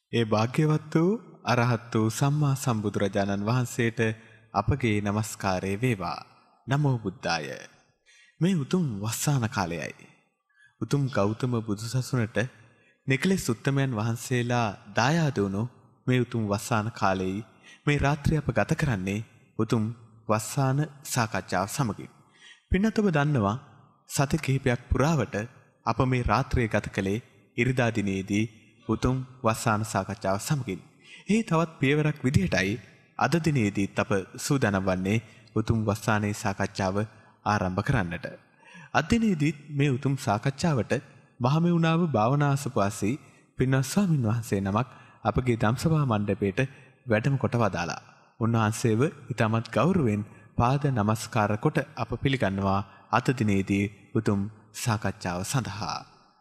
ඒ භාග්‍යවත් වූ අරහත් වූ සම්මා සම්බුදුරජාණන් වහන්සේට අපගේ নমස්කාරය වේවා. නමෝ බුද්ධාය. මේ උතුම් වස්සාන කාලයයි. උතුම් ගෞතම බුදුසසුනට නිකලෙස් උත්තමයන් වහන්සේලා දායාද වුණු මේ උතුම් වස්සාන කාලයේ මේ රාත්‍රිය අප ගත කරන්නේ උතුම් වස්සාන සාකච්ඡාව සමගින්. පින්නත් ඔබ දන්නවා සති කිහිපයක් පුරාවට අප මේ රාත්‍රිය ගත කළේ ඉරිදා දිනේදී උතුම් වස්සාන සාකච්ඡාව සමගින්. එහි තවත් පියවරක් විදිහටයි අද දිනේදීත් අප සූදානම් වන්නේ උතුම් වස්සානේ සාකච්ඡාව ආරම්භ කරන්නට. අද දිනේදීත් මේ උතුම් සාකච්ඡාවට මහමෙවුනාව භාවනාසපවාසී පින්වත් ස්වාමින් වහන්සේ නමක් අපගේ ධම්සභා මණ්ඩපයට වැඩම කොට වදාලා. උන්වහන්සේව ඉතාමත් ගෞරවයෙන් පාද නමස්කාර කොට අප පිළිගන්නවා අද දිනේදී උතුම් සාකච්ඡාව සඳහා.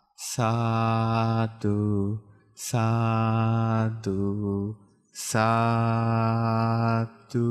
සාදු සාදු සාදු.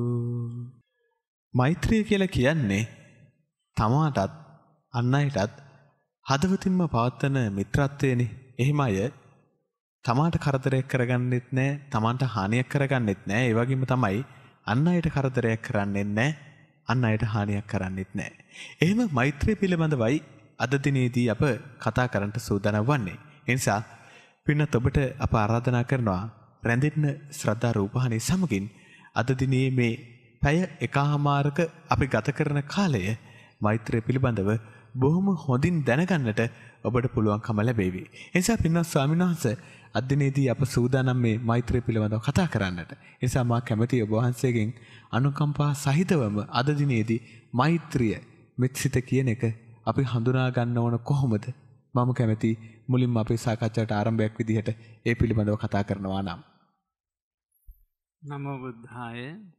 මෛත්‍රිය කියලා කියන්නේ තමාටත් අන් අයටත් හදවතින්ම පවත්වන මිත්‍රත්වයනේ. එහෙම අය තමාට කරදරයක් කරගන්නෙත් නැහැ, තමාන්ට හානියක් කරගන්නෙත් නැහැ. ඒ වගේම තමයි අන් අයට කරදරයක් කරන්නෙත් නැහැ, අන් අයට හානියක් කරන්නෙත් නැහැ. එහෙම මෛත්‍රිය පිළිබඳවයි අද දිනේදී අප කතා කරන්න සූදානම් වන්නේ. ඒ නිසා පින්නත් ඔබට අප ආරාධනා කරනවා රැඳෙන්න ශ්‍රද්ධා රූපහානි සමගින් අද දිනේ මේ පැය එකහමාරක අපි ගත කරන කාලය මෛත්‍රිය පිළිබඳව බොහොම හොඳින් දැනගන්නට ඔබට පුළුවන්කම ලැබේවි. ඒ නිසා පින්වත් ස්වාමීන් වහන්සේ අද දිනේදී අප සූදානම් මේ මෛත්‍රිය පිළිබඳව කතා කරන්නට. ඒ නිසා මා කැමැති ඔබ වහන්සේගෙන් අනුකම්පා සහිතවම අද දිනේදී මෛත්‍රිය මෙත්සිත කියන එක අපි හඳුනා ගන්න ඕන කොහොමද? මම කැමැති මුලින්ම අපේ සාකච්ඡාවට ආරම්භයක් විදිහට ඒ පිළිබඳව කතා කරනවා නම්. නමෝ බුද්ධාය.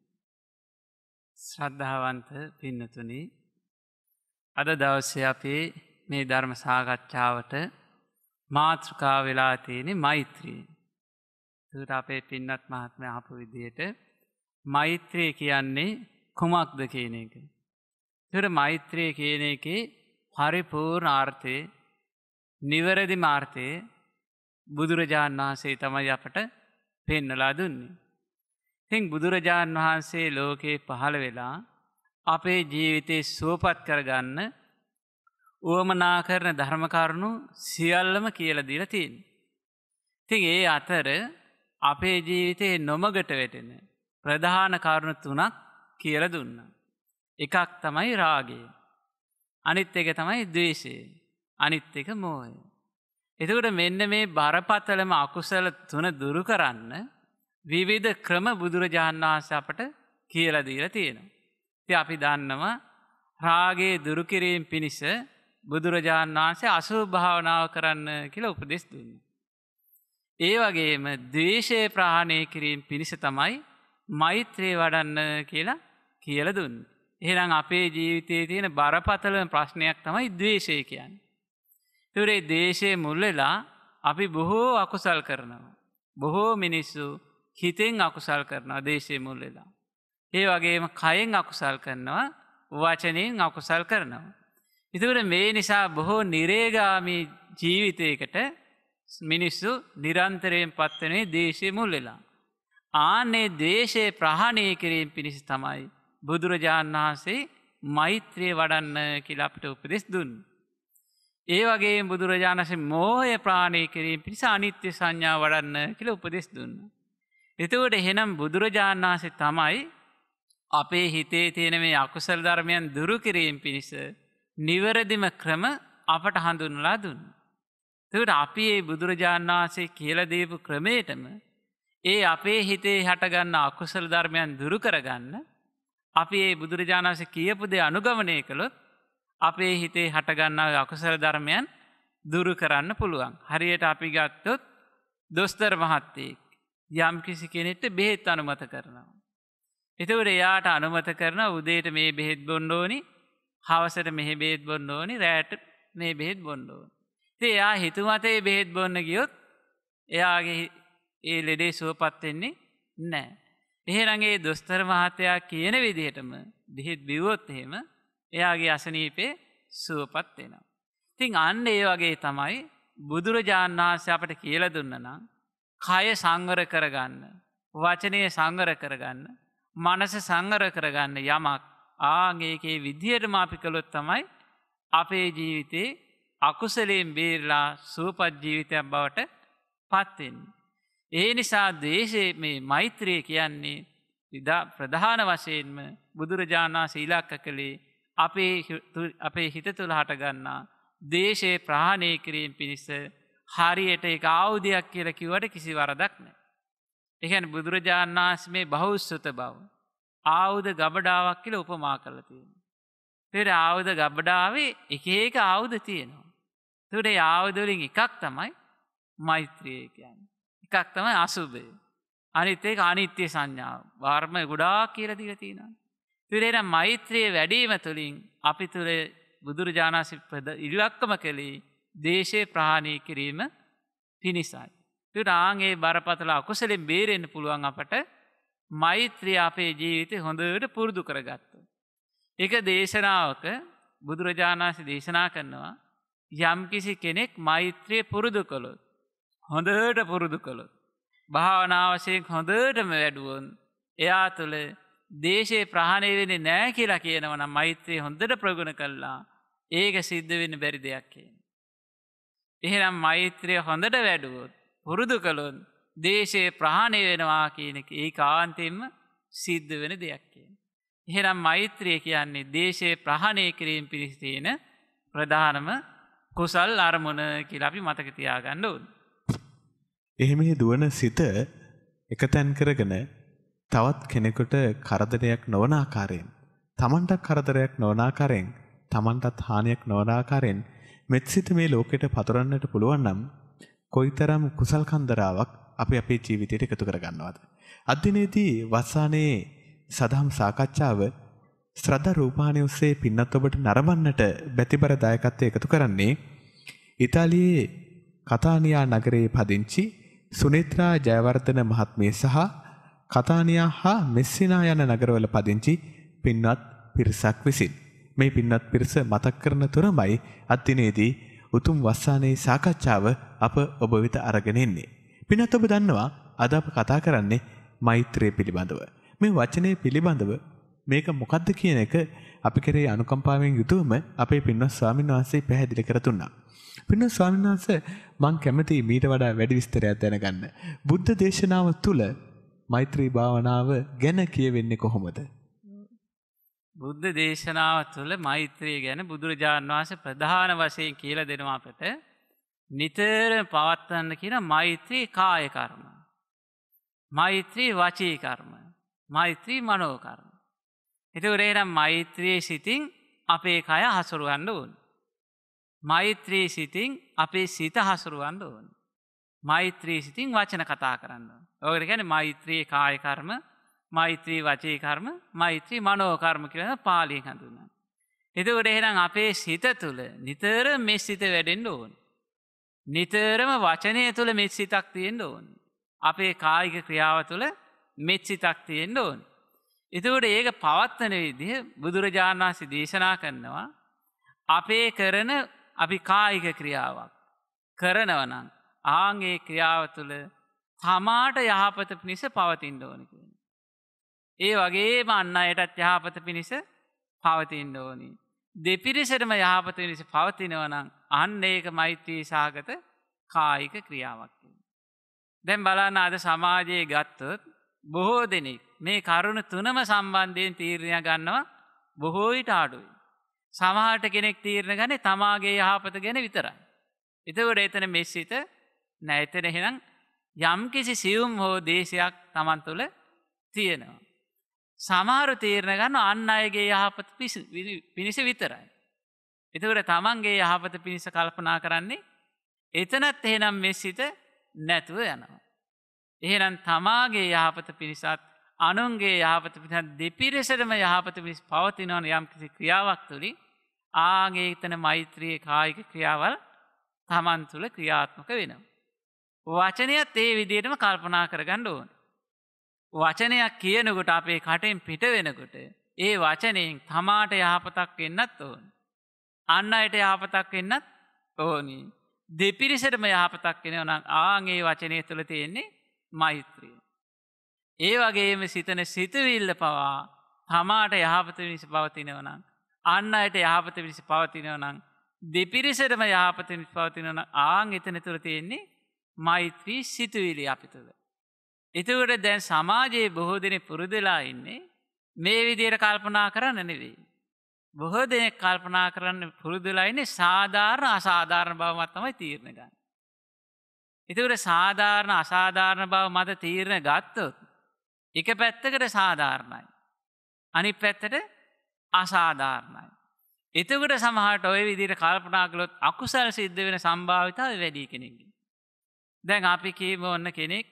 ශ්‍රද්ධාවන්ත පින්නතුනි, අද දවසේ අපි මේ ධර්ම සාකච්ඡාවට මාතෘකාව වෙලා තියෙන්නේ මෛත්‍රිය. ඒකට අපේ පින්නත් මහත්මයා අහපු විදිහට මෛත්‍රිය කියන්නේ කුමක්ද කියන එක. ඒකට මෛත්‍රිය කියන එකේ පරිපූර්ණ අර්ථය, නිවැරදි මාර්ථය බුදුරජාණන් වහන්සේ තමයි අපට පෙන්වලා දුන්නේ. ඉතින් බුදුරජාණන් වහන්සේ ලෝකේ පහළ වෙලා අපේ ජීවිතේ සුවපත් කරගන්න උවමනා කරන ධර්ම කරුණු සියල්ලම කියලා දීලා තියෙනවා. ඉතින් ඒ අතර අපේ ජීවිතේ නොමගට වැටෙන ප්‍රධාන කරුණු තුනක් කියලා දුන්නා. එකක් තමයි රාගය. අනිත් එක තමයි ද්වේෂය. අනිත් එක මෝහය. එතකොට මෙන්න මේ බරපතලම අකුසල තුන දුරු කරන්න විවිධ ක්‍රම බුදුරජාණන් වහන්සේ අපට කියලා දීලා තියෙනවා. ඉතින් අපි දන්නවා රාගයේ දුරු කිරීම පිණිස බුදුරජාණන් වහන්සේ අසුභ භාවනාව කරන්න කියලා උපදෙස් දුන්නා. ඒ වගේම ද්වේෂය ප්‍රහාණය කිරීම පිණිස තමයි මෛත්‍රිය වඩන්න කියලා දුන්නේ. එහෙනම් අපේ ජීවිතයේ තියෙන බරපතලම ප්‍රශ්නයක් තමයි ද්වේෂය කියන්නේ. ඒ ද්වේෂයේ මුල් වෙලා අපි බොහෝ අකුසල් කරනවා. බොහෝ මිනිස්සු හිතෙන් අකුසල් කරනවා ද්වේෂයේ මුල් වෙලා. ඒ වගේම කයෙන් අකුසල් කරනවා, වචනෙන් අකුසල් කරනවා. ඒතකොට මේ නිසා බොහෝ නිරේගාමී ජීවිතයකට මිනිස්සු නිරන්තරයෙන් පත්වන්නේ ද්වේෂයේ මුල් වෙලා. ආන්නේ ද්වේෂය ප්‍රහාණය කිරීම පිණිස තමයි බුදුරජාණන් වහන්සේ මෛත්‍රිය වඩන්න කියලා අපිට උපදෙස් දුන්නේ. ඒ වගේම බුදුරජාණන් වහන්සේ මෝහය ප්‍රහාණය කිරීම පිණිස අනිත්‍ය සංඥාව වඩන්න කියලා උපදෙස් දුන්නා. එතකොට එහෙනම් බුදුරජාණන් වහන්සේ තමයි අපේ හිතේ තියෙන මේ අකුසල ධර්මයන් දුරු කිරීම පිණිස නිවැරදිම ක්‍රම අපට හඳුන්වලා දුන්නා. එතකොට අපි මේ බුදුරජාණන් වහන්සේ කියලා දීපු ක්‍රමයටම ඒ අපේ හිතේ හටගන්න අකුසල ධර්මයන් දුරු කරගන්න අපි මේ බුදුරජාණන් වහන්සේ කියපු දේ අනුගමනය කළොත් අපේ හිතේ හටගන්නා අකුසල ධර්මයන් දුරු කරන්න පුළුවන්. හරියට අපි ගත්තොත් දොස්තර මහත්තයෙක් යම් කිසි කෙනෙක්ට බෙහෙත් අනුමත කරනවා. එතකොට එයාට අනුමත කරන උදේට මේ බෙහෙත් බොන්න ඕනි, හවසට මෙහෙ බෙහෙත් බොන්න ඕනි, රැට මේ බෙහෙත් බොන්න ඕනි. ඉතින් එයා හිතුමතේ බෙහෙත් බොන්න ගියොත් එයාගේ ඒ ලෙඩේ සුවපත් වෙන්නේ නැහැ. එහෙනම් ඒ දොස්තර මහත්තයා කියන විදිහටම බෙහෙත් බිව්වොත් එහෙම එයාගේ අසනීපේ සුවපත් වෙනවා. ඉතින් අන්න ඒ වගේ තමයි බුදුරජාණන් වහන්සේ අපට කියලා දුන්නා නම් කය සංවර කරගන්න, වචනය සංවර කරගන්න, මනස සංවර කරගන්න යමක් ආගේකේ විදිහටම අපි කළොත් තමයි අපේ ජීවිතේ අකුසලයෙන් බේරලා සුවපත් ජීවිතයක් බවට පත් වෙන්නේ. ඒ නිසා ද්වේෂයේ මේ මෛත්‍රිය කියන්නේ ප්‍රධාන වශයෙන්ම බුදුරජාණන් වහන්සේ ඉලක්ක කළේ අපේ හිත තුළ හටගන්නා ද්වේෂය ප්‍රහාණය කිරීම පිණිස හරියට ඒක ආයුධයක් කියලා කිව්වට කිසි වරදක් නැහැ. ඒ කියන්නේ බුදුරජාණන් වහන්සේ මේ බහුසුත බව ආයුධ ගබඩාවක් කියලා උපමා කරලා තියෙනවා. ඒතර ආයුධ ගබඩාවේ එක එක ආයුධ තියෙනවා. ඒතර ඒ ආයුධ වලින් එකක් තමයි මෛත්‍රිය කියන්නේ. එකක් තමයි අසුභය. අනිත් එක අනිත්‍ය සංඥාව. වර්ම ගොඩාක් කියලා දීලා තියෙනවා. ඒතර මෛත්‍රිය වැඩිම තුළින් අපි තුළ බුදුරජාණන් වහන්සේ ඉලක්කම කළේ දේශේ ප්‍රහාණය කිරීම පිණිසයි. ඒතර ආන්ගේ බරපතල අකුසලෙන් බේරෙන්න පුළුවන් අපට මෛත්‍රිය අපේ ජීවිතේ හොඳට පුරුදු කරගත්තොත්. එක දේශනාවක බුදුරජාණන් වහන්සේ දේශනා කරනවා යම්කිසි කෙනෙක් මෛත්‍රිය පුරුදු කළොත්, හොඳට පුරුදු කළොත්, භාවනා වශයෙන් හොඳටම වැඩුවොත් එයා තුළ දේශේ ප්‍රහාණය වෙන්නේ නැහැ කියලා කියනවා නම් මෛත්‍රිය හොඳට ප්‍රගුණ කළා ඒක සිද්ධ වෙන්න බැරි දෙයක් කියනවා. එහෙනම් මෛත්‍රිය හොඳට වැඩුවොත්, පුරුදු කළොත් දේශේ ප්‍රහාණය වෙනවා කියන එක ඒකාන්තයෙන්ම සිද්ධ වෙන දෙයක් කියනවා. එහෙනම් මෛත්‍රිය කියන්නේ දේශේ ප්‍රහාණය කිරීම පිණිස තියෙන ප්‍රධානම කුසල් අරමුණ කියලා අපි මතක තියාගන්න ඕනේ. එහෙමේ දුවන සිත එකතෙන් කරගෙන තවත් කෙනෙකුට කරදරයක් නොවන ආකාරයෙන්, තමන්ට කරදරයක් නොවන ආකාරයෙන්, තමන්ටත් හානියක් නොවන ආකාරයෙන් මෙත්සිත මේ ලෝකෙට පතුරන්නට පුළුවන් නම් කොයිතරම් කුසල් කන්දරාවක් අපි අපේ ජීවිතයට එකතු කරගන්නවද? අද දිනේදී වස්සානේ සදහම් සාකච්ඡාව ශ්‍රද්ධා රූපවාහිනිය ඔස්සේ පින්නත් ඔබට නරඹන්නට බැතිබර දායකත්වයේ එකතු කරන්නේ ඉතාලියේ කතානියා නගරයේ පදිංචි සුනේත්‍රා ජයවර්ධන මහත්මිය සහ කතානියා හා මෙස්සිනා යන නගරවල පදිංචි පින්වත් පිරිසක් විසින්. මේ පින්වත් පිරිස මතක් කරන තුරමයි අද දිනේදී උතුම් වස්සානේ සාකච්ඡාව අප ඔබ වෙත අරගෙන එන්නේ. පින්වත් ඔබ දන්නවා අද අප කතා කරන්නේ මෛත්‍රිය පිළිබඳව. මේ වචනේ පිළිබඳව මේක මොකක්ද කියන එක අපි කරේ අනුකම්පාවෙන් යුතුවම අපේ පින්වත් ස්වාමීන් වහන්සේ පැහැදිලි කර දුන්නා. පින්වත් ස්වාමීන් වහන්සේ මම කැමති මීට වඩා වැඩි විස්තරයක් දැනගන්න. බුද්ධ දේශනාව තුළ මෛත්‍රී භාවනාව ගැන කියවෙන්නේ කොහොමද? බුද්ධ දේශනාව තුළ මෛත්‍රිය ගැන බුදුරජාණන් වහන්සේ ප්‍රධාන වශයෙන් කියලා දෙනවා අපට. නිතර පවත්වන්න කියන මෛත්‍රී කාය කර්ම, මෛත්‍රී වචී කර්ම, මෛත්‍රී මනෝ කර්ම. එතකොට එහෙනම් මෛත්‍රී සිතින් අපේ කය හසුරවන්න ඕන. මෛත්‍රී සිතින් අපේ සිත හසුරවන්න ඕන. මෛත්‍රී සිතින් වචන කතා කරන්න ඕන. ඔකට කියන්නේ මෛත්‍රී කාය කර්ම, මෛත්‍රී වචී කර්ම, මෛත්‍රී මනෝ කර්ම කියලා පාලියෙන් හඳුන්වනවා. එතකොට එහෙනම් අපේ සිත තුළ නිතර මේ සිත වැඩෙන්න ඕන. නිතරම වචනය තුළ මෙත් සිතක් තියෙන්න ඕන. අපේ කායික ක්‍රියාව තුළ මෙත් සිතක් තියෙන්න ඕන. එතකොට ඒක පවත්වන විදිහ බුදුරජාණන් වහන්සේ දේශනා කරනවා. අපේ කරන අපි කායික ක්‍රියාවක් කරනවා නම් ආන්ගේ ක්‍රියාව තුළ තමාට යහපත පිණිස පවතින්න ඕන කියනවා. ඒ වගේම අන් අයටත් යහපත පිණිස පවතින්න ඕනි. දෙපිරිසටම යහපත පිණිස පවතිනවා නම් අන්න ඒක මෛත්‍රී සහගත කායික ක්‍රියාවක් කියනවා. දැන් බලන්න අද සමාජයේ ගත්තොත් බොහෝ දෙනෙක් මේ කරුණ තුනම සම්බන්ධයෙන් තීරණය ගන්නවා බොහෝ විට අඩුයි. සමහරට කෙනෙක් තීරණ ගන්නේ තමාගේ යහපත ගැන විතරයි. එතකොට එතන මෙසිත නැහැ. එතන එහෙනම් යම්කිසි සියුම් හෝ දේශයක් Taman තුළ තියෙනවා. සමහර තීරණ ගන්න අන් අයගේ යහපත පිණිස විතරයි. එතකොට Tamanගේ යහපත පිණිස කල්පනා කරන්නේ එතනත් එහෙනම් මෙසිත නැතුව යනවා. එහෙනම් තමාගේ යහපත පිණිසත් අනුන්ගේ යහපත පිණිස දෙපිරිසටම යහපත පිණිස පවතින යම්කිසි ක්‍රියාවක් තුළින් ආගේ එතන මෛත්‍රී කායික ක්‍රියාවල් Taman තුළ ක්‍රියාත්මක වෙනවා. වචනයත් ඒ විදිහටම කල්පනා කරගන්න ඕන. වචනයක් කියනකොට අපේ කටෙන් පිට වෙනකොට ඒ වචනයෙන් තමාට යහපතක් වෙන්නත් ඕන. අන් අයට යහපතක් වෙන්නත් ඕනි. දෙපිරිසටම යහපතක් වෙනවා නම් ආන් ඒ වචනය තුළ තියෙන්නේ මෛත්‍රිය. ඒ වගේම සිතන සිතුවිල්ල පවා තමාට යහපත පිණිස පවතිනවා නම් අන් අයට යහපත පිණිස පවතිනවා නම් දෙපිරිසටම යහපත පිණිස පවතිනවා නම් ආන් එතන තුළ තියෙන්නේ මෛත්‍රී සිතුවිලි අපි තුළ. එතකොට දැන් සමාජයේ බොහෝ දෙනෙක් පුරුදුලා ඉන්නේ මේ විදිහට කල්පනා කරන්න නෙවෙයි. බොහෝ දෙනෙක් කල්පනා කරන්න පුරුදුලා ඉන්නේ සාධාරණ අසාධාරණ බව මත තමයි තීරණ ගන්න. එතකොට සාධාරණ අසාධාරණ බව මත තීරණ ගත්තොත් එක පැත්තකට සාධාරණයි. අනිත් පැත්තට අසාධාරණයි. එතකොට සමහරට ওই විදිහට කල්පනා කළොත් අකුසල සිද්ධ වෙන සම්භාවිතාවය වැඩි කෙනෙක්ගේ. දැන් අපි කියමු ඔන්න කෙනෙක්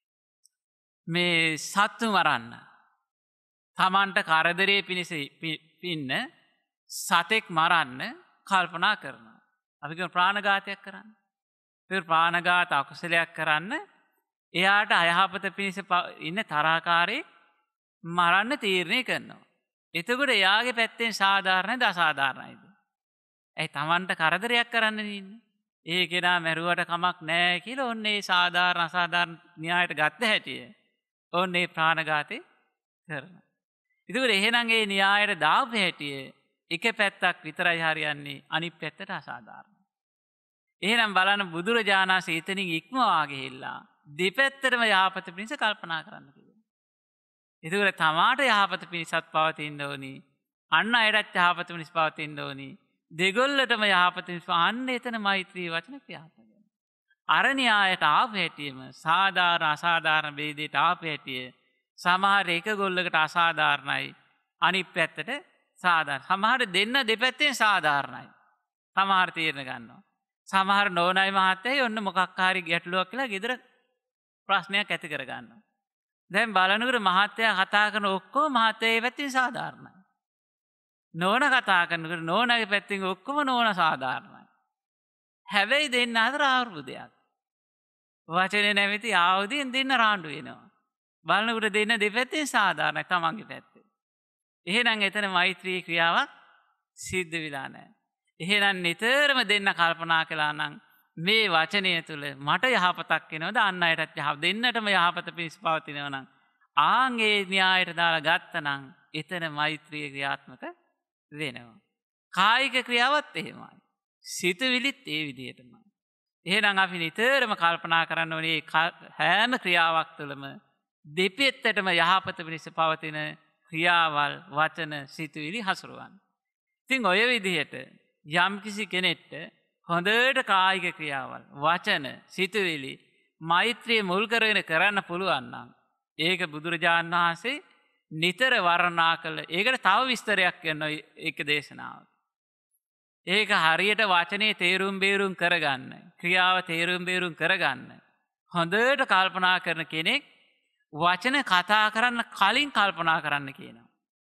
මේ සත්තු මරන්න. තමන්ට කරදරේ පිණිස පින්න සතෙක් මරන්න කල්පනා කරනවා. අපි කියමු ප්‍රාණඝාතයක් කරන්න. ඒක ප්‍රාණඝාත අකුසලයක් කරන්න එයාට අයහපත පිණිස ඉන්න තරහකාරයෙක් මරන්න තීරණය කරනවා. එතකොට එයාගේ පැත්තෙන් සාධාරණද අසාධාරණයිද? ඇයි තමන්ට කරදරයක් කරන්න ඉන්නේ? ඒ කෙනා මැරුවට කමක් නැහැ කියලා ඔන්න ඒ සාධාරණ අසාධාරණ න්‍යායට ගත්ත හැටිය. ඔන්න ඒ ප්‍රාණඝාතේ කරනවා. එතකොට එහෙනම් ඒ න්‍යායට දාපු හැටිය එක පැත්තක් විතරයි හරියන්නේ අනිත් පැත්තට අසාධාරණයි. එහෙනම් බලන්න බුදුරජාණන් වහන්සේ එතනින් ඉක්මවා ගිහිල්ලා දෙපැත්තටම යහපත පිණිස කල්පනා කරන්න කිව්වා. එතකොට තමාට යහපත පිණිසත් පවතින්න ඕනි. අන්න අයටත් යහපත පිණිස පවතින්න ඕනි. දෙගොල්ලටම යහපත පිණිස අන්න එතන මෛත්‍රී වචන ක්‍රියාත්මක වෙනවා. අර න්‍යායට ආපු හැටියෙම සාධාරණ අසාධාරණ ભેදයට ආපු හැටිය සමහර එක ගොල්ලකට අසාධාරණයි අනිත් පැත්තට සාධාරණ. සමහර දෙන්න දෙපැත්තෙන් සාධාරණයි. සමහර තීරණ ගන්නවා. සමහර නෝනයි මහත්තයයි ඔන්න මොකක් හරි ගැටලුවක් කියලා ගෙදර ප්‍රශ්නයක් ඇති කර ගන්නවා. දැන් බලනකොට මහත්තයා කතා කරන ඔක්කොම මහත්තයාගේ පැත්තෙන් සාධාරණයි. නෝන කතා කරනකොට නෝනගේ පැත්තෙන් ඔක්කොම නෝන සාධාරණයි. හැබැයි දෙන්න අතර ආර්බුදයක්. වචනේ නැමැති ආයුධයෙන් දෙන්න රාණ්ඩු වෙනවා. බලනකොට දෙන්න දෙපැත්තෙන් සාධාරණයි තමන්ගේ පැත්තේ. එහෙනම් එතන මෛත්‍රී ක්‍රියාවක් සිද්ධ වෙලා නැහැ. එහෙනම් නිතරම දෙන්න කල්පනා කළා නම් මේ වචනය තුළ මට යහපතක් වෙනවද අන් අයටත් දෙන්නටම යහපත පිණිස පවතිනවා නම් ආන් ඒ න්‍යායට දාලා ගත්තනම් එතන මෛත්‍රිය ක්‍රියාත්මක වෙනවා. කායික ක්‍රියාවත් එහෙමයි. සිතුවිලිත් ඒ විදිහටමයි. එහෙනම් අපි නිතරම කල්පනා කරන්න ඕනේ හැම ක්‍රියාවක් තුළම දෙපැත්තටම යහපත පිණිස පවතින ක්‍රියාවල් වචන සිතුවිලි හසුරුවන්න. ඉතින් ඔය විදිහට යම්කිසි කෙනෙක්ට හොඳට කායික ක්‍රියාවල් වචන සිතුවිලි මෛත්‍රිය මුල් කරගෙන කරන්න පුළුවන් නම් ඒක බුදුරජාණන් වහන්සේ නිතර වර්ණනා කළ ඒකට තව විස්තරයක් කරනවා ඒක දේශනාව. ඒක හරියට වචනේ තේරුම් බේරුම් කරගන්න ක්‍රියාව තේරුම් බේරුම් කරගන්න හොඳට කල්පනා කරන කෙනෙක් වචන කතා කරන්න කලින් කල්පනා කරන්න කියනවා.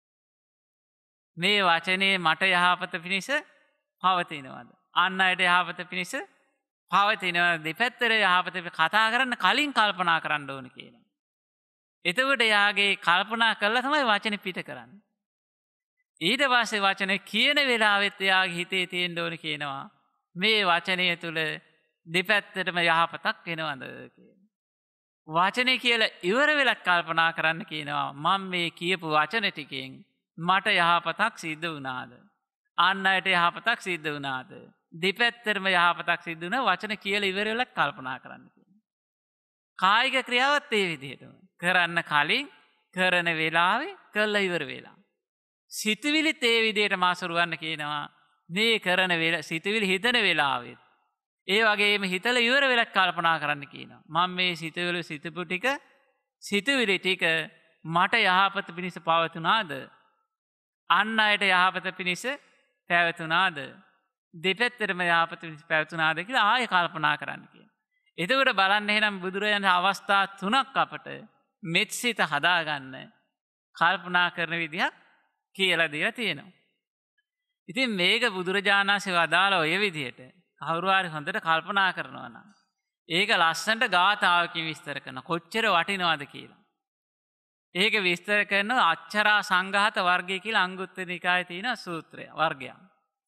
මේ වචනේ මට යහපත පිණිස පවතිනවද? අන්න අයට යහපත පිණිස පවතිනවද? දෙපැත්තට යහපත කතා කරන්න කලින් කල්පනා කරන්න ඕන කියනවා. එතකොට යාගේ කල්පනා කළා තමයි වචනේ පිට කරන්නේ. ඊට පස්සේ වචනේ කියන වෙලාවෙත් යාගේ හිතේ තියෙන්න ඕන කියනවා මේ වචනය තුල දෙපැත්තටම යහපතක් වෙනවද කියලා. වචනේ කියලා ඉවර වෙලක් කල්පනා කරන්න කියනවා මම මේ කියපු වචන ටිකෙන් මට යහපතක් සිද්ධ වුණාද? අන් අයට යහපතක් සිද්ධ වුණාද? දෙපැත්තටම යහපතක් සිද්ධ වුණා වචන කියලා ඉවර වෙලක් කල්පනා කරන්න කියනවා. කායික ක්‍රියාවත් ඒ විදිහටම කරන්න කලින් කරන වෙලාවේ කළා ඉවර වෙලා. සිතවිලිත් ඒ විදිහට මාසුරුවන්න කියනවා මේ කරන වෙලාව සිතවිලි හිතන වෙලාවෙත් ඒ වගේම හිතලා ඉවර වෙලක් කල්පනා කරන්න කියනවා. මම මේ සිතවිලි සිතපු ටික සිතවිලි ටික මට යහපත පිණිස පවතුනාද? අන් අයට යහපත පිණිස පැවතුනාද? දෙපැත්තටම යහපත පිණිස පැවතුනාද කියලා ආයෙ කල්පනා කරන්න කියනවා. එතකොට බලන්න එහෙනම් බුදුරජාණන් අවස්ථා 3ක් අපට මෙත්සිත හදාගන්න කල්පනා කරන විදිහක් කියලා දීලා තියෙනවා. ඉතින් මේක බුදුරජාණන් වහන්සේ වදාළ ඔය විදිහට කවුරු හරි හොඳට කල්පනා කරනවා නම් ඒක ලස්සනට ගාථාවකින් විස්තර කරන කොච්චර වටිනවද කියලා. ඒක විස්තර කරන අච්චරා සංඝාත වර්ගය කියලා අංගුත්තර නිකායේ තියෙන සූත්‍රය වර්ගයක්.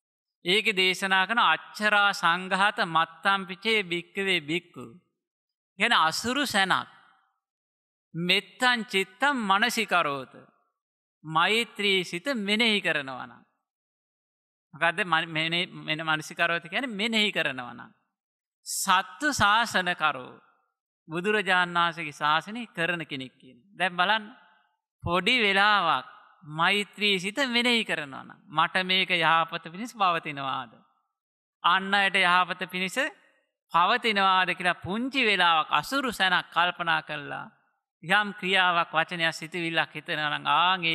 ඒක දේශනා කරන අච්චරා සංඝාත මත්තම් පිචේ භික්කවේ භික්ඛු. කියන අසුරු සැනක්. මෙත්තං චිත්තම් මනසිකරෝත. මෛත්‍රී සිත මෙනෙහි කරනවා නම්. මොකද්ද මෙන මනසිකරෝත කියන්නේ මෙනෙහි කරනවා නම්. සත්තු ශාසන කරෝ. බුදුරජාණන් වහන්සේගේ ශාසනය කරන කෙනෙක් කියන්නේ. දැන් බලන්න පොඩි වෙලාවක් මෛත්‍රී සිත මෙනෙහි කරනවා නම් මට මේක යහපත පිණිස පවතිනවාද? අන් අයට යහපත පිණිස පවතිනවාද කියලා පුංචි වෙලාවක් අසුරු සැනක් කල්පනා කළා යම් ක්‍රියාවක් වචනයක් සිතුවිල්ලක් හිතනවා නම් ආන්ගේ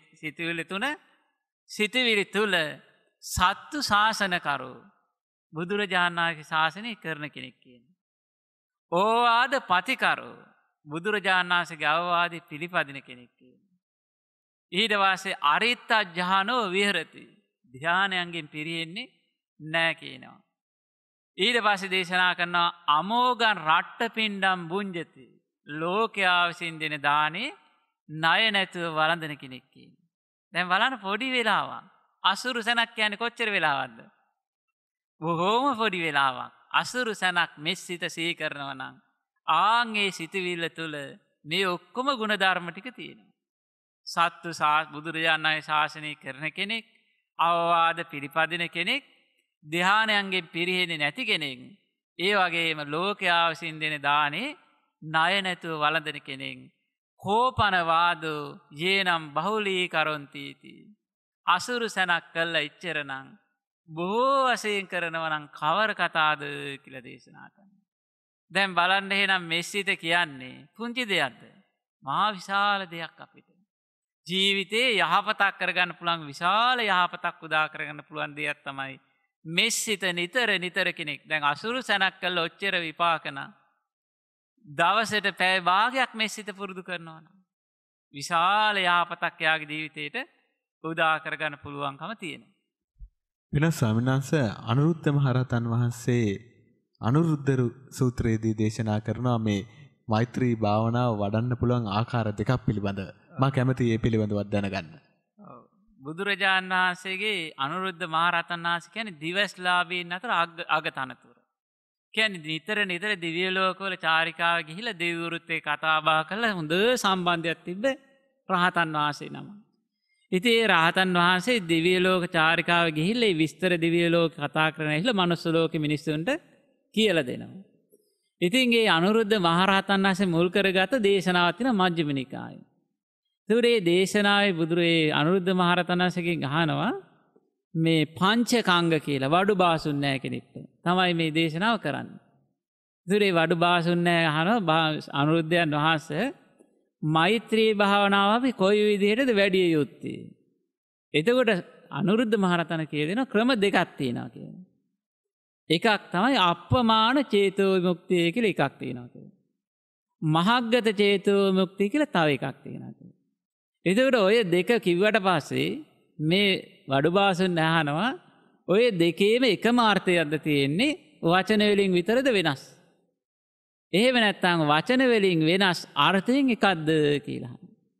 සිතුවිලි තුල සත්තු ශාසන කරෝ බුදුරජාණන් වහන්සේගේ ශාසනය කරන කෙනෙක් කියන්නේ. ඕවාද පතිකරෝ බුදුරජාණන් වහන්සේගේ අවවාදී පිළිපදින කෙනෙක් කියන්නේ. ඊට පස්සේ අරිත්ත ජහනෝ විහෙරති. ධානයන්ගෙන් පිරෙන්නේ නැහැ කියනවා. ඊට පස්සේ දේශනා කරනවා අමෝගං රට්ට පිණ්ඩම් බුඤ්ජති. ලෝකයා විසින් දෙන දානේ ණය නැතුව වළඳන කෙනෙක් කියන්නේ. දැන් බලන්න පොඩි වෙලාවක් අසුරු සැනක් කියන්නේ කොච්චර වෙලාවක්ද? බොහෝම පොඩි වෙලාවක්. අසුරු සැනක් මෙස්සිත සිහි කරනවා නම් ආන්ගේ සිතවිල්ල තුළ මේ ඔක්කොම ගුණධර්ම ටික තියෙනවා. සත්තු බුදුරජාණන් වහන්සේ ශාසනය කරන කෙනෙක්, අවවාද පිළිපදින කෙනෙක්, ධානයන්ගෙන් පිරිහෙන්නේ නැති කෙනෙක්, ඒ වගේම ලෝකයා විසින් දෙන දානේ ණය නැතුව වළඳන කෙනෙක්. කෝපන වාදෝ යේනම් බහුලී කරොන්තිති. අසුරු සැනක් කළා ඉච්චරනම් බොහෝ වශයෙන් කරනවා නම් කවර කතාද කියලා දේශනා කරනවා. දැන් බලන්න එහෙනම් මෙස්සිත කියන්නේ පුංචි දෙයක්ද? මහා විශාල දෙයක් අපිට. ජීවිතේ යහපතක් කරගන්න පුළුවන් විශාල යහපතක් උදා කරගන්න පුළුවන් දෙයක් තමයි මෙස්සිත නිතර කෙනෙක්. දැන් අසුරු සැනක් කළා ඔච්චර විපාකන දවසට පැය භාගයක් මෙස්සිත පුරුදු කරනවා නම් විශාල යහපතක් යාගේ ජීවිතේට උදා කරගන්න පුළුවන්කම තියෙනවා. වෙන ස්වාමීන් වහන්සේ අනුරුද්ධ මහරහතන් වහන්සේ අනුරුද්ධ සූත්‍රයේදී දේශනා කරනවා මේ මෛත්‍රී භාවනාව වඩන්න පුළුවන් ආකාර දෙකක් පිළිබඳව. මම කැමතියි මේ පිළිබඳව දැනගන්න. බුදුරජාණන් වහන්සේගේ අනුරුද්ධ මහරහතන් වහන්සේ කියන්නේ දිවස්ලාභීන් අතර අගතනතුර. කියන්නේ නිතර දිව්‍ය ලෝකවල චාරිකාව ගිහිලා දෙවිවරුත් එක්ක කතා බහ කරලා හොඳ සම්බන්ධයක් තිබ්බ රහතන් වහන්සේ නම. ඉතින් ඒ රහතන් වහන්සේ දිව්‍ය ලෝක චාරිකාව ගිහිල්ලා මේ විස්තර දිව්‍ය ලෝක කතා කරන ඇහිලා මනුස්ස ලෝකෙ මිනිස්සුන්ට කියලා දෙනවා. ඉතින් ඒ අනුරුද්ධ මහරහතන් වහන්සේ මුල් කරගත් දේශනාවක් තියෙනවා මජ්ක්‍ධිම නිකායේ. ඒතකොට මේ දේශනාවේ බුදුරේ අනුරුද්ධ මහරහතන් වහන්සේගෙන් අහනවා මේ පංචකංග කියලා වඩු බාසුන් නැහැ කෙනෙක්ට තමයි මේ දේශනාව කරන්නේ. ඒතකොට මේ වඩු බාසුන් නැහැ අහනවා අනුරුද්ධයන් වහන්සේ මෛත්‍රී භාවනාව අපි කොයි විදිහටද වැඩි යුත්තේ? එතකොට අනුරුද්ධ මහරහතන් කියන ක්‍රම දෙකක් තියෙනවා කියනවා. එකක් තමයි අප්පමාන චේතෝ විමුක්තිය කියලා එකක් තියෙනවා කියනවා. මහග්ගත චේතෝ විමුක්තිය කියලා තව එකක් තියෙනවා කියනවා. එතකොට ඔය දෙක කිව්වට පස්සේ මේ වඩුබාසුන් අහනවා ඔය දෙකේම එකම අර්ථයක්ද තියෙන්නේ වචන වලින් විතරද වෙනස්? එහෙම නැත්නම් වචන වලින් වෙනස් අර්ථයෙන් එකක්ද කියලා.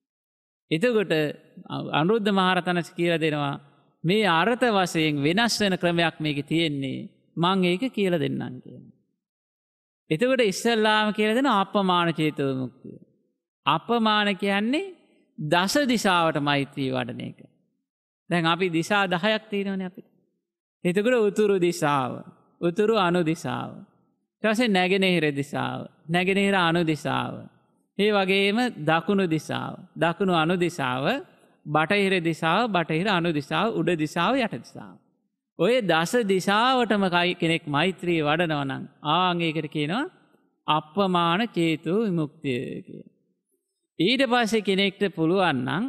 එතකොට අනුරුද්ධ මහරහතන් කියලා දෙනවා මේ අර්ථ වශයෙන් වෙනස් වෙන ක්‍රමයක් මේකේ තියෙන්නේ මම ඒක කියලා දෙන්නම් කියනවා. එතකොට ඉස්සල්ලාම කියලා දෙන අප්පමාන චේතෝ විමුක්තිය. අප්පමාන කියන්නේ දස දිශාවට මෛත්‍රී වඩන එක. දැන් අපි දිශා 10ක් තියෙනවනේ අපිට. එතකොට උතුරු දිශාව, උතුරු අනු දිශාව. ඊට පස්සේ නැගෙනහිර දිශාව, නැගෙනහිර අනු දිශාව. ඒ වගේම දකුණු දිශාව, දකුණු අනු දිශාව, බටහිර දිශාව, බටහිර අනු දිශාව, උඩ දිශාව, යට දිශාව. ඔය දස දිශාවටම කෙනෙක් මෛත්‍රී වඩනවා නම් ආන් ඒකට කියනවා අප්පමාන චේතෝ විමුක්තිය කියලා. ඊට පස්සේ කෙනෙක්ට පුළුවන් නම්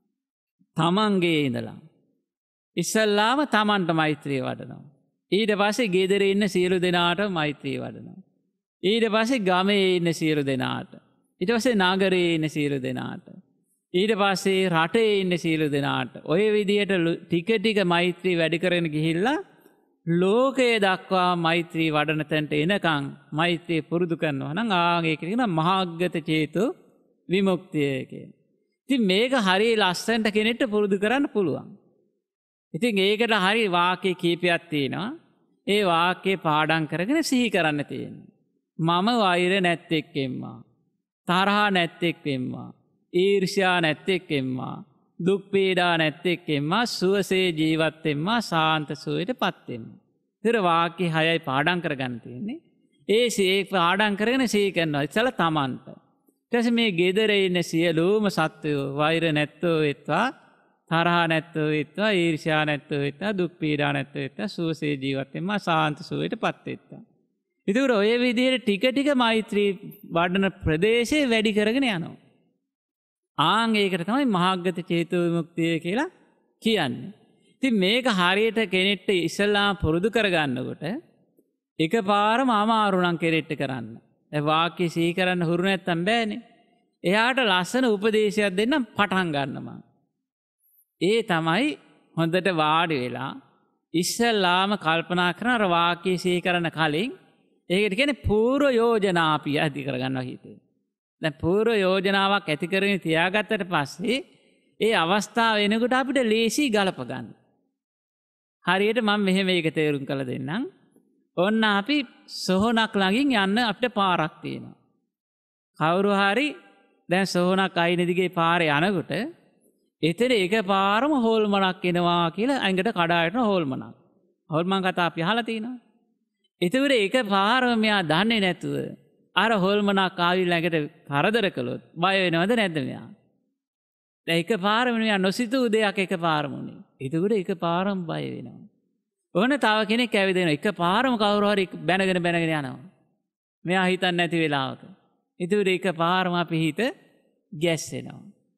තමන්ගේ ඉඳලා ඉස්සල්ලාම තමන්ට මෛත්‍රී වඩනවා. ඊට පස්සේ ගෙදර ඉන්න සියලු දෙනාට මෛත්‍රී වඩනවා. ඊට පස්සේ ගමේ ඉන්න සියලු දෙනාට. ඊට පස්සේ නගරේ ඉන්න සියලු දෙනාට. ඊට පස්සේ රටේ ඉන්න සියලු දෙනාට. ඔය විදියට ටික මෛත්‍රී වැඩි කරගෙන ගිහිල්ලා ලෝකයේ දක්වා මෛත්‍රී වඩන තැනට එනකන් මෛත්‍රී පුරුදු කරනවා නම් ආගේ කියන මහාග්ගත චේතෝ විමුක්තිය කියන. ඉතින් මේක හරිය ලස්සනට කෙනෙක්ට පුරුදු කරන්න පුළුවන්. ඉතින් ඒකට හරි වාක්‍ය කීපයක් තියෙනවා. ඒ වාක්‍යේ පාඩම් කරගෙන සිහි කරන්න තියෙනවා. මම වෛර නැත්තෙක් වෙම්මා. තරහ නැත්තෙක් වෙම්මා. ඊර්ෂ්‍යා නැත්තෙක් වෙම්මා. දුක් පීඩා නැත්තෙක් වෙම්මා. සුවසේ ජීවත් වෙම්මා. සාන්ත සුවයටපත් වෙම්මා. ඉතින් වාක්‍ය 6යි පාඩම් කරගන්න තියෙන්නේ. ඒ පාඩම් කරගෙන සිහි කරනවා ඉතල තමන්ට. ඊට පස්සේ මේ ගෙදර ඉන්න සියලුම සත්වයෝ වෛර නැත්තෝ වෙත්වා, තරහ නැත්තෝ වෙත්වා, ඊර්ෂ්‍යා නැත්තෝ වෙත්වා, දුක් පීඩා නැත්තෝ වෙත්වා, සුවසේ ජීවත් වෙම්මා. සාන්ත සුවයටපත් වෙත්වා. ඉතින් ඔය විදිහට ටික ටික මෛත්‍රී වඩන ප්‍රදේශේ වැඩි කරගෙන යනවා. ආන් ඒකට තමයි මහාග්ගත චේතෝ විමුක්තිය කියලා කියන්නේ. ඉතින් මේක හරියට කෙනෙක්ට ඉස්සල්ලාම පුරුදු කරගන්නකොට එකපාරම අමාරු නම් කෙරෙට්ට කරන්න. දැන් වාක්‍ය සිහි කරන්න හුරු නැත්තම් බෑනේ. එයාට ලස්සන උපදේශයක් දෙන්නම් පටන් ගන්නවා. ඒ තමයි හොඳට වාඩි වෙලා ඉස්සල්ලාම කල්පනා කරන අර වාක්‍ය සිහි කරන්න කලින් ඒකට කියන්නේ පූර්ව යෝජනා අපි ඇති කරගන්නවා හිතේ. දැන් පූර්ව යෝජනාවක් ඇති කරගෙන තියාගත්තට පස්සේ ඒ අවස්ථාව එනකොට අපිට ලේසි ගලප ගන්න. හරියට මම මෙහෙම මේක තේරුම් කරලා දෙන්නම්. ඔන්න අපි සොහනක් ළඟින් යන්න අපිට පාරක් තියෙනවා. කවුරු හරි දැන් සොහනක් අයින දිගේ පාරේ යනකොට එතන එකපාරම හොල්මනක් එනවා කියලා ඇඟට කඩා වැටෙන හොල්මනක්. හොල්මන් කතා අපි අහලා තියෙනවා. ඒතකොට එකපාරම මෙයා දන්නේ නැතුව අර හොල්මනක් ආවිලා ඇඟට කරදර කළොත් බය වෙනවද නැද්ද මෙයා? දැන් එකපාරම මෙයා නොසිතූ දෙයක් එකපාරම උනේ. ඒතකොට එකපාරම බය වෙනවා. ඕන තව කෙනෙක් ඇවිදිනවා එකපාරම කවුරු හරි බැනගෙන යනවා. මෙයා හිතන්නේ නැති වෙලාවක. ඒතකොට එකපාරම අපි හිත ගැස්සෙනවා.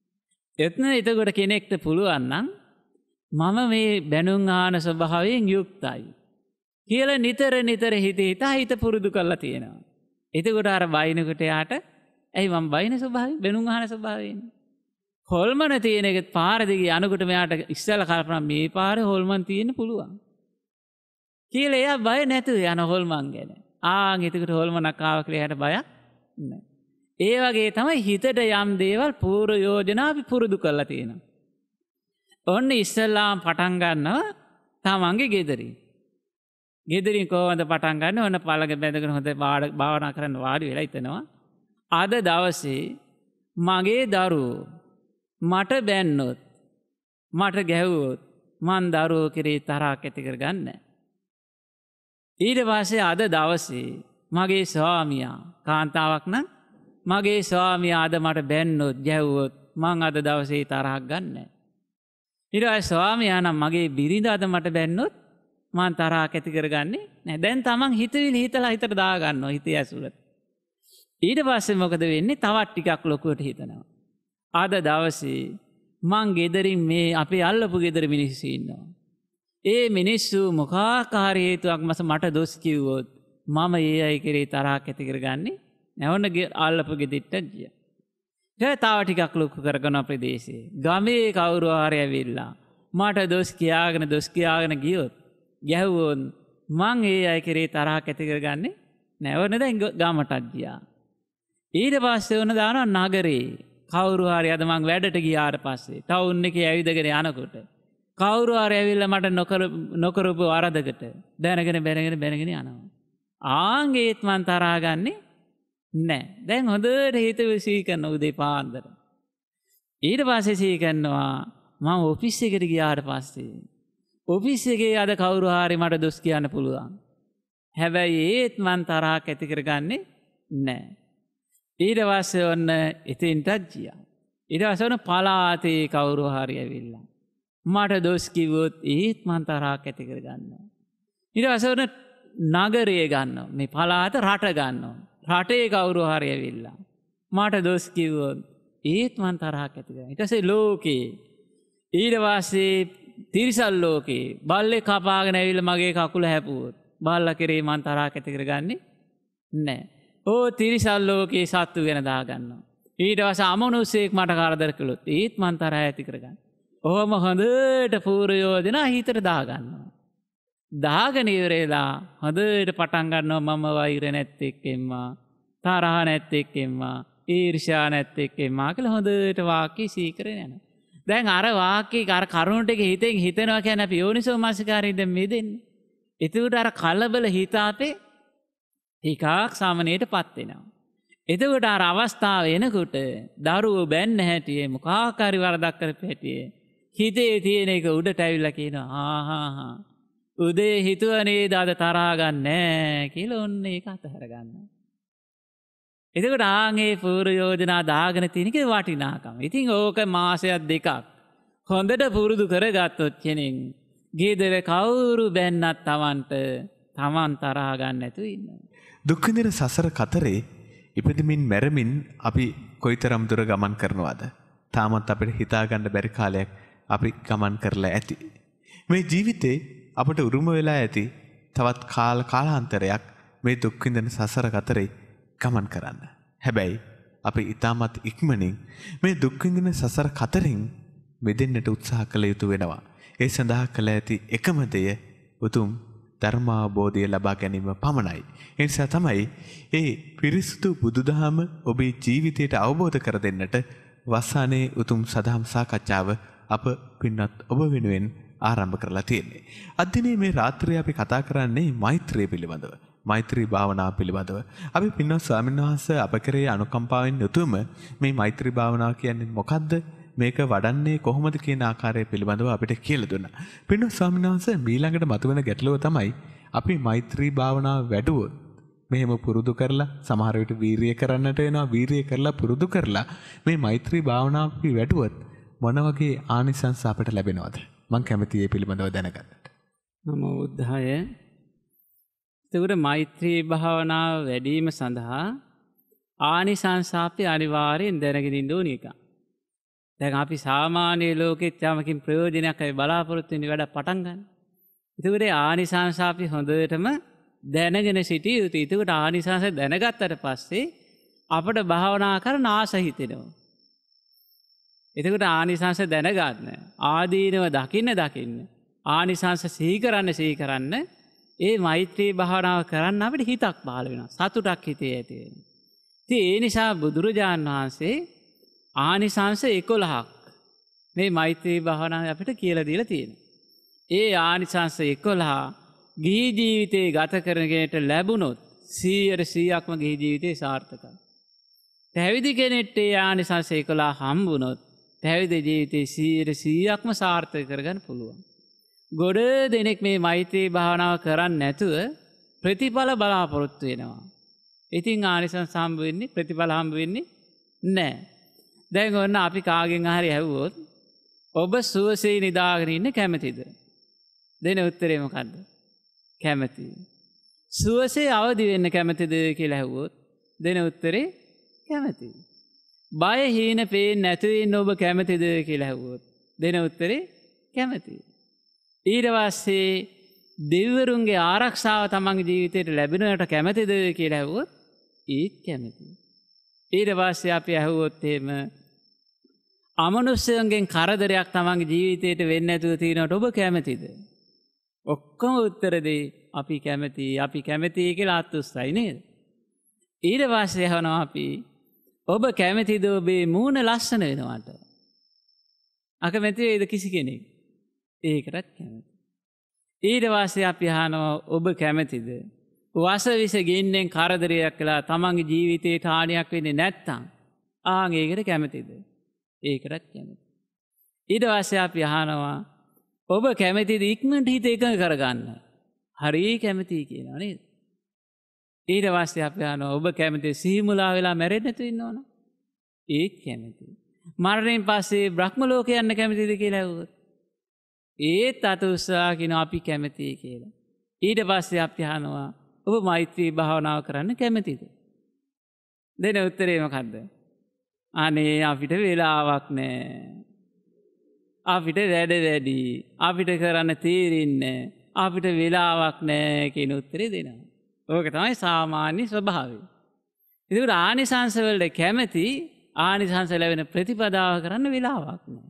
එතකොට කෙනෙක්ට පුළුවන් නම් මම මේ බැනුම් ආන ස්වභාවයෙන් යුක්තයි කියලා නිතර හිත පුරුදු කරලා තියෙනවා. එතකොට අර බයිනකොට යාට ඇයි මම බයින ස්වභාවයෙන් බැනුම් ආන ස්වභාවයෙන් හොල්මන තියෙන එක පාර දිගේ යනකොට මෙයාට ඉස්සෙල්ලා කල්පනා මේ පාරේ හොල්මන් තියෙන්න පුළුවන් කියලා එයා බය නැතුව යන හොල්මන් ගැන. එතකොට හොල්මනක් ආව කියලා එයාට බයක් නැහැ. ඒ වගේ තමයි හිතට යම් දේවල් පූර්ව යෝජනා අපි පුරුදු කරලා තියෙනවා. ඔන්න ඉස්සෙල්ලාම පටන් ගන්නවා තමන්ගේ ගෙදරින්. ගෙදරින් කොහොමද පටන් ගන්න? ඔන්න පළඟ බැඳගෙන හොඳ භාවනා කරන්න වාඩි වෙලා ඉතනවා. අද දවසේ මගේ දරුවෝ මට බැන්නොත්, මට ගැහුවොත් මං දරුවෝ කෙරේ තරහක් ඇති කරගන්නේ. ඊට පස්සේ අද දවසේ මගේ ස්වාමියා කාන්තාවක් නම් මගේ ස්වාමියා අද මට බැන්නොත් ගැහුවොත් මං අද දවසේ තරහක් ගන්නෑ. ඊට පස්සේ ස්වාමියා නම් මගේ බිරිඳ අද මට බැන්නොත් මං තරහක් ඇති කරගන්නේ නැහැ. දැන් තමන් හිතවිලි හිතලා හිතට දා ගන්නවා හිතේ ඇසුරට. ඊට පස්සේ මොකද වෙන්නේ? තවත් ටිකක් ලොකුවට හිතනවා. අද දවසේ මං ගෙදරින් මේ අපේ අල්ලපු ගෙදර මිනිස්සු ඉන්නවා. ඒ මිනිස්සු මොකාකාර හේතුවක් මට දොස් කිව්වොත් මම ඒ අය කෙරේ තරහක් ඇති කරගන්නේ නැවන අල්ලපු ගෙදෙට්ට ගියා. ඊට තව ටිකක් ලොකු කරගෙන ප්‍රදේශේ ගමේ කවුරු හරි ඇවිල්ලා මට දොස් කියාගෙන ගියොත් ගැහුවොත් මං ඒ අය කෙරේ තරහක් ඇති කරගන්නේ නැවන දැන් ගමටත් ගියා. ඊට පස්සේ වුණ දානවා නගරේ කවුරු හරි අද මං වැඩට ගියාට පස්සේ ටවුන් එකේ ඇවිදගෙන යනකොට කවුරු හරි ඇවිල්ලා මට නොකරපු වරදකට බැනගෙන යනවා. ආන්ගේත් මං තරහා ගන්නේ නැහැ. දැන් හොඳට හිත විශ්ී කරන උදේ පාන්දර. ඊට පස්සේ සිහි කරනවා මම ඔෆිස් එකට ගියාට පස්සේ ඔෆිස් එකේ අද කවුරු හරි මට දොස් කියන්න පුළුවන්. හැබැයි ඒත් මං තරහක් ඇති කරගන්නේ නැහැ. ඊට පස්සේ ඔන්න එතෙන්ටත් ගියා. ඊට පස්සේ ඔන්න පලාතේ කවුරු හරි ඇවිල්ලා මට දොස් කිව්වොත් ඒත් මං තරහක් ඇති කරගන්නවා. ඊට පස්සේ ඔන්න නගරය ගන්නවා. මේ පලාත රට ගන්නවා. රටේ කවුරු හරි ඇවිල්ලා මට දොස් කිව්වොත් ඒත් මං තරහක් ඇති කරගන්නවා. ඊට පස්සේ ලෝකේ ඊට පස්සේ තිරිසන් ලෝකේ බල්ලේ කපාගෙන ඇවිල්ලා මගේ කකුල හැපුවොත් බල්ලා කෙරේ මං තරහක් ඇති කරගන්නේ නැහැ. තිරිසන් ලෝකේ සත්තු ගැන දාගන්නවා. ඊට පස්සේ අමනුස්සයෙක් මට කරදර කළොත් ඒත් මං තරහ ඇති කරගන්නවා. ඔහොම හොඳට පූර්ව යෝජනා හිතට දාගන්නවා. දාගෙන ඉවරලා හොඳට පටන් ගන්නවා මම වෛර නැත්තෙක් එම්මා, තරහ නැත්තෙක් එම්මා, ඊර්ෂ්‍යා නැත්තෙක් එම්මා කියලා හොඳට වාක්‍ය සීකරගෙන යනවා. දැන් අර වාක්‍යයේ අර කරුණු ටික හිතෙන් හිතනවා කියන්නේ අපි යෝනිසෝ මනසිකාරයෙන් මෙදෙන්නේ. එතකොට අර කලබල හිත අපේ ටිකක් සමනයටපත් වෙනවා. එතකොට අර අවස්ථාව එනකොට දරුවෝ බැන්න හැටියේ මොකක් හරි වරදක් කරපු හැටියේ හිතේ තියෙන එක උඩට ඇවිල්ලා කියනවා උදේ හිතුව නේද අද තරහා ගන්න නෑ කියලා ඔන්න ඒක අතහැර ගන්නවා. එතකොට ආන්ගේ පූර්ව යෝජනා දාගෙන තියෙන එකේ වටිනාකම. ඉතින් ඕක මාසයක් දෙකක් හොඳට පුරුදු කරගත්තොත් කෙනෙක් ගෙදර කවුරු බැන්නත් තමන් තරහා ගන්න නැතුව ඉන්නවා. දුක් විඳින සසර කතරේ ඉපදෙමින් මැරෙමින් අපි කොයිතරම් දුර ගමන් කරනවද? තාමත් අපිට හිතා ගන්න බැරි කාලයක් අපි ගමන් කරලා ඇති. මේ ජීවිතේ අපට උරුම වෙලා ඇති තවත් කාලාන්තරයක් මේ දුක් විඳින සසර කතරේ ගමන් කරන්න. හැබැයි අපි ඊටමත් ඉක්මනින් මේ දුක් විඳින සසර කතරෙන් මිදෙන්නට උත්සාහ කළ යුතු වෙනවා. ඒ සඳහා කළ ඇති එකම දෙය උතුම් ධර්මාවබෝධය ලබා ගැනීම පමණයි. ඒ නිසා තමයි ඒ පිරිසුදු බුදුදහම ඔබේ ජීවිතයට අවබෝධ කර දෙන්නට වස්සානේ උතුම් සදහම් සාකච්ඡාව අප පින්වත් ඔබ වෙනුවෙන් ආරම්භ කරලා තියෙන්නේ. අද දිනේ මේ රාත්‍රියේ අපි කතා කරන්නේ මෛත්‍රිය පිළිබඳව. මෛත්‍රී භාවනාව පිළිබඳව. අපි පින්වත් ස්වාමීන් වහන්සේ අප කෙරේ අනුකම්පාවෙන් යුතුවම මේ මෛත්‍රී භාවනාව කියන්නේ මොකද්ද? මේක වඩන්නේ කොහොමද කියන ආකාරය පිළිබඳව අපිට කියලා දුන්නා. පින්වත් ස්වාමීන් වහන්සේ ඊළඟට මතුවෙන ගැටලුව තමයි අපි මෛත්‍රී භාවනාව වැඩුවොත් මෙහෙම පුරුදු කරලා සමහර විට වීරිය කරන්නට වෙනවා. වීරිය කරලා පුරුදු කරලා මේ මෛත්‍රී භාවනාව අපි වැඩුවොත් මොන වගේ ආනිසංස අපට ලැබෙනවද? මම කැමතියි මේ පිළිබඳව දැනගන්නට. නමෝ බුද්ධාය. එතකොට මෛත්‍රී භාවනාව වැඩිම සඳහා ආනිසංස අපි අනිවාර්යෙන් දැනගෙන ඉන්න ඕන එක. දැන් අපි සාමාන්‍ය ලෝකෙත් යමකින් ප්‍රයෝජනයක් අපි බලාපොරොත්තු වෙන වැඩ පටන් ගන්න. එතකොට ආනිසංස අපි හොඳටම දැනගෙන සිටිය යුතුයි. එතකොට ආනිසංස දැනගත්තට පස්සේ අපට භාවනා කරන්න ආස හිතෙනවා. එතකොට ආනිසංස දැනගන්න ආදීනව දකින්න ආනිසංස සීකරන්න ඒ මෛත්‍රී භාවනාව කරන්න අපිට හිතක් පහළ වෙනවා. සතුටක් හිතේ ඇති වෙනවා. ඉතින් ඒ නිසා බුදුරජාණන් වහන්සේ ආනිසංස 11ක් මේ මෛත්‍රී භාවනාව අපිට කියලා දීලා තියෙනවා. ඒ ආනිසංස 11 ගිහි ජීවිතේ ගත කරගෙනට ලැබුණොත් 100%ක්ම ගිහි ජීවිතේ සාර්ථකයි. පැවිදි කෙනෙක්ට ඒ ආනිසංස 11 හම්බුනොත් පැවිදි ජීවිතේ 100%ක්ම සාර්ථක කරගන්න පුළුවන්. ගොඩ දෙනෙක් මේ මෛත්‍රී භාවනාව කරන්නේ නැතුව ප්‍රතිඵල බලාපොරොත්තු වෙනවා. ඉතින් ආනිසංස හම්බ වෙන්නේ ප්‍රතිඵල හම්බ වෙන්නේ නැහැ. දැන් ඔන්න අපි කාගෙන් හරි ඇහුවොත් ඔබ සුවසේ නිදාගෙන ඉන්න කැමතිද? දෙන උත්තරේ මොකද්ද? කැමතියි. සුවසේ අවදි වෙන්න කැමතිද කියලා ඇහුවොත් දෙන උත්තරේ කැමතියි. බය හීන පේන්නේ නැතුව ඉන්න ඔබ කැමතිද කියලා ඇහුවොත් දෙන උත්තරේ කැමතියි. ඊට පස්සේ දෙවිවරුන්ගේ ආරක්ෂාව තමන්ගේ ජීවිතයට ලැබෙනවට කැමතිද කියලා ඇහුවොත් ඒත් කැමතියි. ඊට පස්සේ අපි ඇහුවොත් එහෙම අමනුෂ්‍යයන්ගෙන් කරදරයක් තමන්ගේ ජීවිතයට වෙන්නේ නැතුව තියෙනවට ඔබ කැමතිද? ඔක්කොම උත්තර දෙයි අපි කැමතියි කියලා අත්උස්සයි නේද? ඊට පස්සේ අහනවා අපි ඔබ කැමතිද ඔබේ මූණ ලස්සන වෙනවට? අකමැති වේද කිසි කෙනෙක්? ඒකටත් කැමති. ඊට පස්සේ අපි අහනවා ඔබ කැමතිද වසවිස ගින්නෙන් කරදරයක් කළා තමන්ගේ ජීවිතේට හානියක් වෙන්නේ නැත්තම් ඒකට කැමතිද? ඒකටත් කැමති. ඊට පස්සේ අපි අහනවා ඔබ කැමතිද ඉක්මනට හිත එකඟ කරගන්න? හරි කැමතියි කියනවා නේද? ඊට පස්සේ අපි අහනවා ඔබ කැමතිද සිහිමුලා වෙලා මැරෙන්න නැතුව ඉන්නවනම්? ඒත් කැමතියි. මරණයෙන් පස්සේ බ්‍රහ්ම ලෝකේ යන්න කැමතිද කියලා ඇහුවොත් ඒත් අත උස්සා කියනවා අපි කැමතියි කියලා. ඊට පස්සේ අපි අහනවා ඔබ මෛත්‍රී භාවනාව කරන්න කැමතිද? දෙන උත්තරේ මොකද්ද? අනේ අපිට වෙලාවක් නැහැ. අපිට වැඩි. අපිට කරන්න තීරින්නේ. අපිට වෙලාවක් නැහැ කියන උත්තරේ දෙනවා. ඕක තමයි සාමාන්‍ය ස්වභාවය. ඒක ආනිසංස වලට කැමති ආනිසංස ලැබෙන ප්‍රතිපදාව කරන්න වෙලාවක් නැහැ.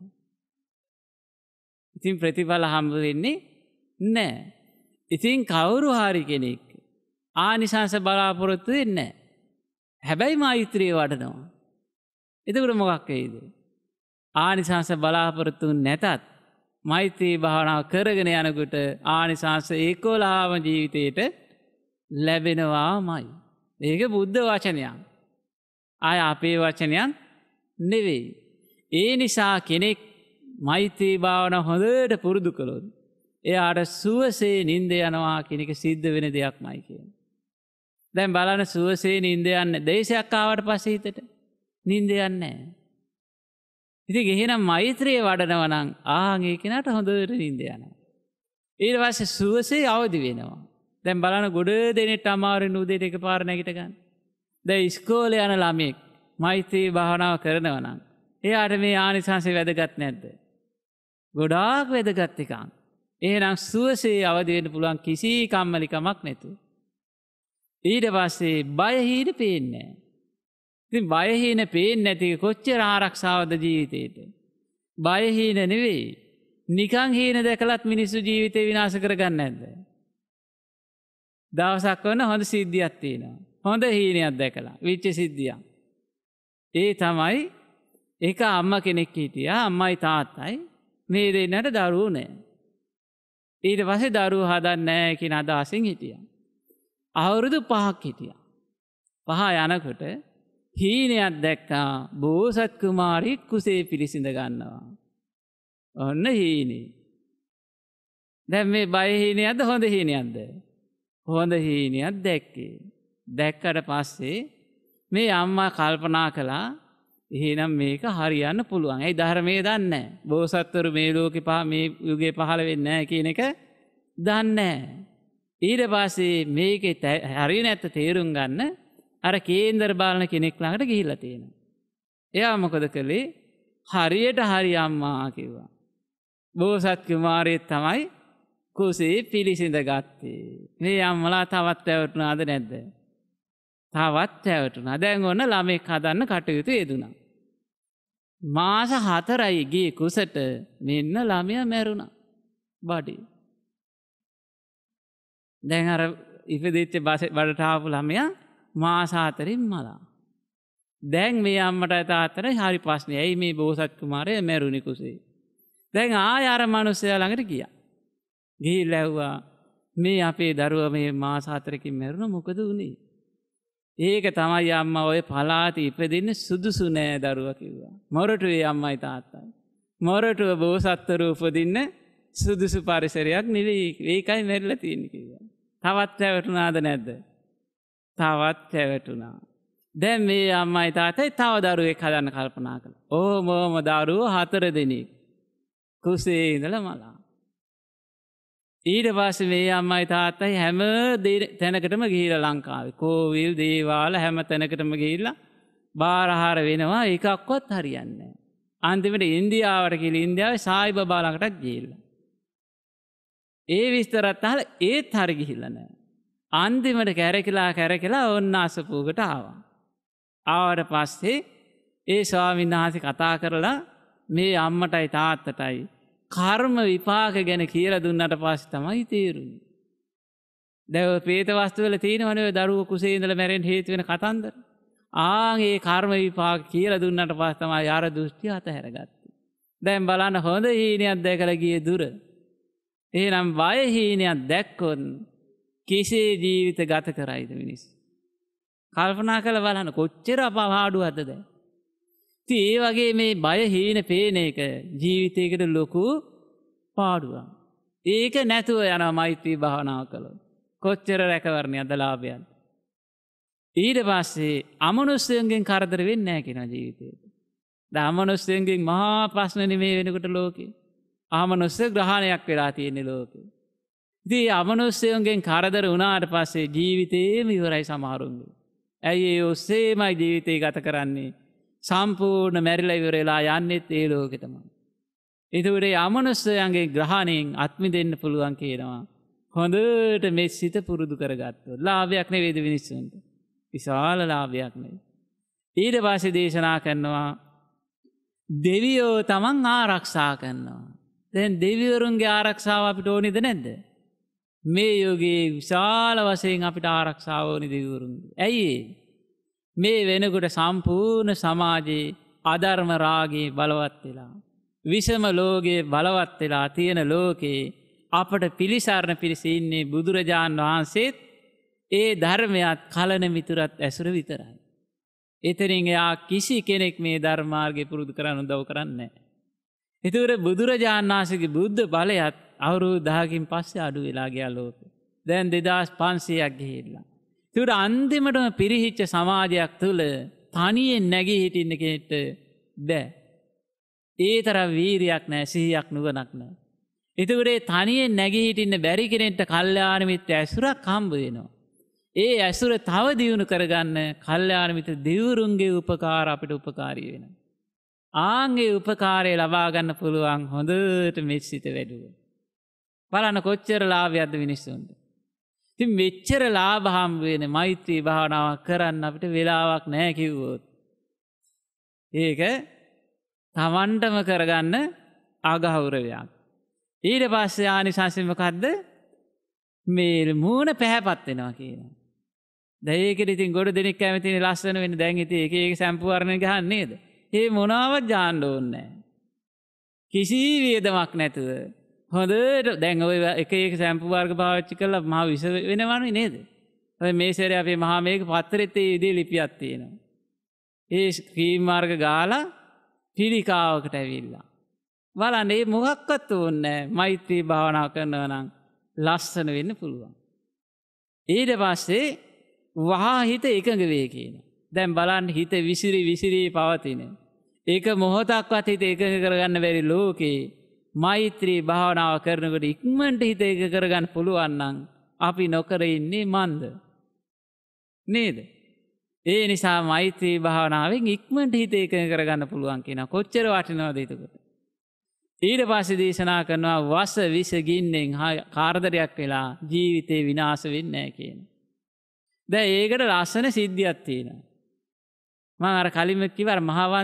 ඉතින් ප්‍රතිඵල හම්බ වෙන්නේ නැහැ. ඉතින් කවුරු හරි කෙනෙක් ආනිසංස බලාපොරොත්තු වෙන්නේ නැහැ. හැබැයි මෛත්‍රිය වඩනවා. එතකොට මොකක් වෙයිද? ආනිසංස බලාපොරොත්තු නැතත් මෛත්‍රී භාවනාව කරගෙන යනකොට ආනිසංස 11ම ජීවිතේට ලැබෙනවාමයි. ඒක බුද්ධ වචනයක්. ආය අපේ වචනයක් නෙවෙයි. ඒ නිසා කෙනෙක් මෛත්‍රී භාවනාව හොඳට පුරුදු කළොත් එයාට සුවසේ නිින්ද යනවා කියන එක සිද්ධ වෙන දෙයක්මයි කියන්නේ. දැන් බලන්න සුවසේ නිින්ද යන්නේ දේශයක් ආවට පස්සේ හිතට නිින්ද යන්නේ නැහැ. ඉතින් එහෙනම් මෛත්‍රිය වඩනවා නම් ඒ කෙනාට හොඳට නිින්ද යනවා. ඊට පස්සේ සුවසේ අවදි වෙනවා. දැන් බලන්න ගොඩ දෙනෙක් අමාරුවෙන් උදේට එකපාර නැගිට ගන්න. දැන් ඉස්කෝලේ යන ළමෙක් මෛත්‍රී භාවනාව කරනවා නම් එයාට මේ ආනිසංසය වැදගත් නැද්ද? ගොඩාක් වැදගත් එකක්. එහෙනම් සුවසේ අවදි වෙන්න පුළුවන් කිසි කම්මැලිකමක් නැතුව. ඊට පස්සේ බය හීන පේන්නේ නැහැ. ඉතින් බය හීන පේන්නේ නැති කොච්චර ආරක්ෂාවද ජීවිතේට? බය හීන නෙවෙයි. නිකන් හීන දැකලත් මිනිස්සු ජීවිතේ විනාශ කරගන්නේ නැද්ද? දවසක් වුණ හොඳ සිද්ධියක් තියෙනවා. හොඳ හීනයක් දැකලා විච්ච සිද්ධියක්. ඒ තමයි එක අම්මා කෙනෙක් හිටියා. අම්මයි තාත්තයි මේ දෙන්නට දරුවෝ නැහැ. ඊට පස්සේ දරුවෝ හදන්නේ නැහැ කියන අදහසින් හිටියා. අවුරුදු 5ක් හිටියා. 5 යනකොට හීනයක් දැක්කා. බෝසත් කුමාරී කුසේ පිළිසිඳ ගන්නවා. ඔන්න හීනේ. දැන් මේ බය හීනයක්ද හොඳ හීනයක්ද? හොඳ හීනයක් දැක්කේ. දැක්කට පස්සේ මේ අම්මා කල්පනා කළා එහෙනම් මේක හරියන්න පුළුවන්. ඒ ධර්මයේ දන්නේ නැහැ. බෝසත්වරු මේ ලෝකේ මේ යුගයේ පහළ වෙන්නේ නැහැ කියන එක දන්නේ නැහැ. ඊට පස්සේ මේකේ හරිය නැත්ත තේරුම් ගන්න අර කේන්දර බලන කෙනෙක් ළඟට ගිහිල්ලා තියෙනවා. එයා මොකද කළේ? හරියට හරි අම්මා කිව්වා. බෝසත් කුමාරයෙක් තමයි කුසේ පිළිසිඳ ගත්තේ. මේ අම්මලා තවත් ඇවටුණාද නැද්ද? තවත් ඇවටුණා. දැන් ඔන්න ළමෙක් හදන්න කටයුතු යෙදුණා. මාස 4යි ගියේ කුසට මෙන්න ළමයා මැරුණා. බඩේ. දැන් අර ඉපදෙච්ච බඩට ආපු ළමයා මාස 4න් මලා. දැන් මේ අම්මට තාත්තට හරි ප්‍රශ්නේ. ඇයි මේ බෝසත් කුමාරයා මැරුණේ කුසේ? දැන් ආය අර මිනිස්සයා ළඟට ගියා. ගිහිල්ලා ඇහුවා මේ අපේ දරුවා මේ මාස 4කින් මැරුණා මොකද වුනේ? ඒක තමයි අම්මා ඔය පලාතේ ඉපදින්න සුදුසු නෑ දරුවා කිව්වා. මොරටුවේ අම්මයි තාත්තයි. මොරටුව බෝසත්වරු උපදින්න සුදුසු පරිසරයක් නෙවෙයි. ඒකයි මැරිලා තියෙන්නේ කිව්වා. තවත් ඇවටුණාද නැද්ද? තවත් ඇවටුණා. දැන් මේ අම්මයි තාත්තයි තව දරුවෙක් හදන්න කල්පනා කළා. ඕමම දරුවෝ 4 දෙනෙක් කුසේ ඉඳලා මලා. ඊට පස්සේ මේ අම්මයි තාත්තයි හැම තැනකටම ගිහිලා ලංකාවේ කෝවිල් දේවාල හැම තැනකටම ගිහිල්ලා බාරහාර වෙනවා. එකක්වත් හරියන්නේ නැහැ. අන්තිමට ඉන්දියාවට ගිහින් ඉන්දියාවේ සායි බබා ළඟටත් ගිහිල්ලා. ඒ විස්තරත් අහලා ඒත් හරි ගිහිල්ලා නැහැ. අන්තිමට කැරකිලා ඔන්න අසපුවකට ආවා. ආවට පස්සේ ඒ ස්වාමීන් වහන්සේ කතා කරලා මේ අම්මටයි තාත්තටයි කර්ම විපාක ගැන කියලා දුන්නට පස්සේ තමයි තේරුනේ. දැන් ඔය പ്രേත වස්තු වල තියෙනවනේ ඔය දරුවෝ කුසේ ඉඳලා මැරෙන්න හේතු වෙන කතන්දර. ඒ කර්ම විපාක කියලා දුන්නට පස්සේ තමයි අර දෘෂ්ටි අතහැරගත්තේ. දැන් බලන්න හොඳ හීනයක් දැකලා ගියේ දුර. එහෙනම් බය හීනයක් දැක්කොත් කිසේ ජීවිත ගත කරයිද මිනිස්සු? කල්පනා කරලා බලන්න කොච්චර අපහාඩුවක්ද දැන්. ඉතින් ඒ වගේ මේ බය හීන පේන එක ජීවිතයකට ලොකු පාඩුවක්. ඒක නැතුව යනවා මෛත්‍රී භාවනාව කළොත්. කොච්චර රැකවරණයක්ද ලාභයක්ද? ඊට පස්සේ අමනුෂ්‍යයන්ගෙන් කරදර වෙන්නේ නැහැ කියන ජීවිතේට. දැන් අමනුෂ්‍යයන්ගෙන් මහා ප්‍රශ්න නෙමේ වෙනකොට ලෝකේ. අමනුෂ්‍ය ග්‍රහණයක් වෙලා තියෙන ලෝකේ. ඉතින් අමනුෂ්‍යයන්ගෙන් කරදර වුණාට පස්සේ ජීවිතේම ඉවරයි සමහරුන්ගේ. ඇයි ඒ ඔස්සේමයි ජීවිතේ ගත කරන්නේ? සම්පූර්ණ මැරිලා ඉවරලා යන්නෙත් ඒ ලෝකෙටමයි. ඒකට ඒ අමනුෂ්‍යයන්ගේ ග්‍රහණයෙන් අත්මිදෙන්න පුළුවන් කියනවා. හොඳට මේ සිත පුරුදු කරගත්තොත් ලාභයක් නෙවෙයිද මිනිස්සුන්ට? විශාල ලාභයක් නෙවෙයි. ඊට පස්සේ දේශනා කරනවා දෙවියෝ තමන් ආරක්ෂා කරනවා. දැන් දෙවිවරුන්ගේ ආරක්ෂාව අපිට ඕනේද නැද්ද? මේ යෝගී විශාල වශයෙන් අපිට ආරක්ෂාව ඕනේ දෙවිවරුන්ගේ. ඇයි මේ වෙනකොට සම්පූර්ණ සමාජයේ අධර්ම රාගේ බලවත් වෙලා විෂම ලෝකයේ බලවත් වෙලා තියෙන ලෝකේ අපට පිළිසරණ පිරිස ඉන්නේ බුදුරජාන් වහන්සේත් ඒ ධර්මයත් කලන මිතුරත් ඇසුර විතරයි. එතනින් එයා කිසි කෙනෙක් මේ ධර්ම මාර්ගේ පුරුදු කරන්න උදව් කරන්නේ නැහැ. ඒතර බුදුරජාණන් වහන්සේගේ බුද්ධ බලයත් අවුරුදු 10කින් පස්සේ අඩු වෙලා ගියා ලෝකෙ. දැන් 2500ක් ගිහිල්ලා. ඒතර අන්තිමටම පිරිහිච්ච සමාජයක් තුල තනියෙන් නැගී හිටින්න කෙනෙක්ට බෑ. ඒ තරම් වීරියක් නැහැ, සිහියක් නුවණක් නැහැ. ඒතර ඒ තනියෙන් නැගී හිටින්න බැරි කෙනෙක්ට කල්යාණ මිත්‍ර ඇසුරක් හම්බ වෙනවා. ඒ ඇසුර තව දියුණු කරගන්න කල්යාණ මිත්‍ර දෙවිවරුන්ගේ උපකාර අපිට උපකාරී වෙනවා. ආන්ගේ උපකාරය ලබා ගන්න පුළුවන් හොඳට මෙච්චිත වැඩුව. බලන්න කොච්චර ලාභයක්ද මිනිස්සුන්ට. ඉතින් මෙච්චර ලාභ හම්බ වෙන මෛත්‍රී භාවනාවක් කරන්න අපිට වෙලාවක් නැහැ කිව්වොත්. ඒක තමන්ටම කරගන්න අගෞරවයක්. ඊට පස්සේ ආනිසංසෙ මොකද්ද? මේ මූණ පැහැපත් වෙනවා කියනවා. දැන් ඒකෙදි ඉතින් ගොඩ දෙනෙක් කැමතිනේ ලස්සන වෙන්න. දැන් ඉතින් එක සැම්පු වර්ණන ගහන්නේ නේද? ඒ මොනවත් දාන්න ඕනේ නැහැ. කිසි වේදමක් නැතුව හොඳට දැන් ඔය එක සැම්පු වර්ග පාවිච්චි කරලා මහ විස වෙනවනේ නේද? ඔය මේ සැරේ අපේ මහා මේක පත්‍රෙත් ඒ විදිහේ ලිපියක් තියෙනවා. ඒ ක්‍රීම් මාර්ග ගාලා පිළිකාවකට ඇවිල්ලා. බලන්න මේ මොකක්වත් ඕනේ නැහැ. මෛත්‍රී භාවනාව කරනවා නම් ලස්සන වෙන්න පුළුවන්. ඊට පස්සේ වහා හිත එකඟ වේ කියන. දැන් බලන්න හිත විසිරි පවතින. ඒක මොහොතක්වත් හිත එකඟ කරගන්න බැරි ලෝකේ මෛත්‍රී භාවනාව කරනකොට ඉක්මනට හිත එකඟ කරගන්න පුළුවන් නම් අපි නොකර ඉන්නේ මන්ද නේද? ඒ නිසා මෛත්‍රී භාවනාවෙන් ඉක්මනට හිත එකඟ කරගන්න පුළුවන් කියන කොච්චර වටිනවද එතකොට. ඊට පස්සේ දේශනා කරනවා වස විස ගින්නෙන් කාර්දරයක් වෙලා ජීවිතේ විනාශ වෙන්නේ නැහැ කියන. දැන් ඒකට ලස්සන සිද්ධියක් තියෙනවා. මම අර කලින්ම කිව්වා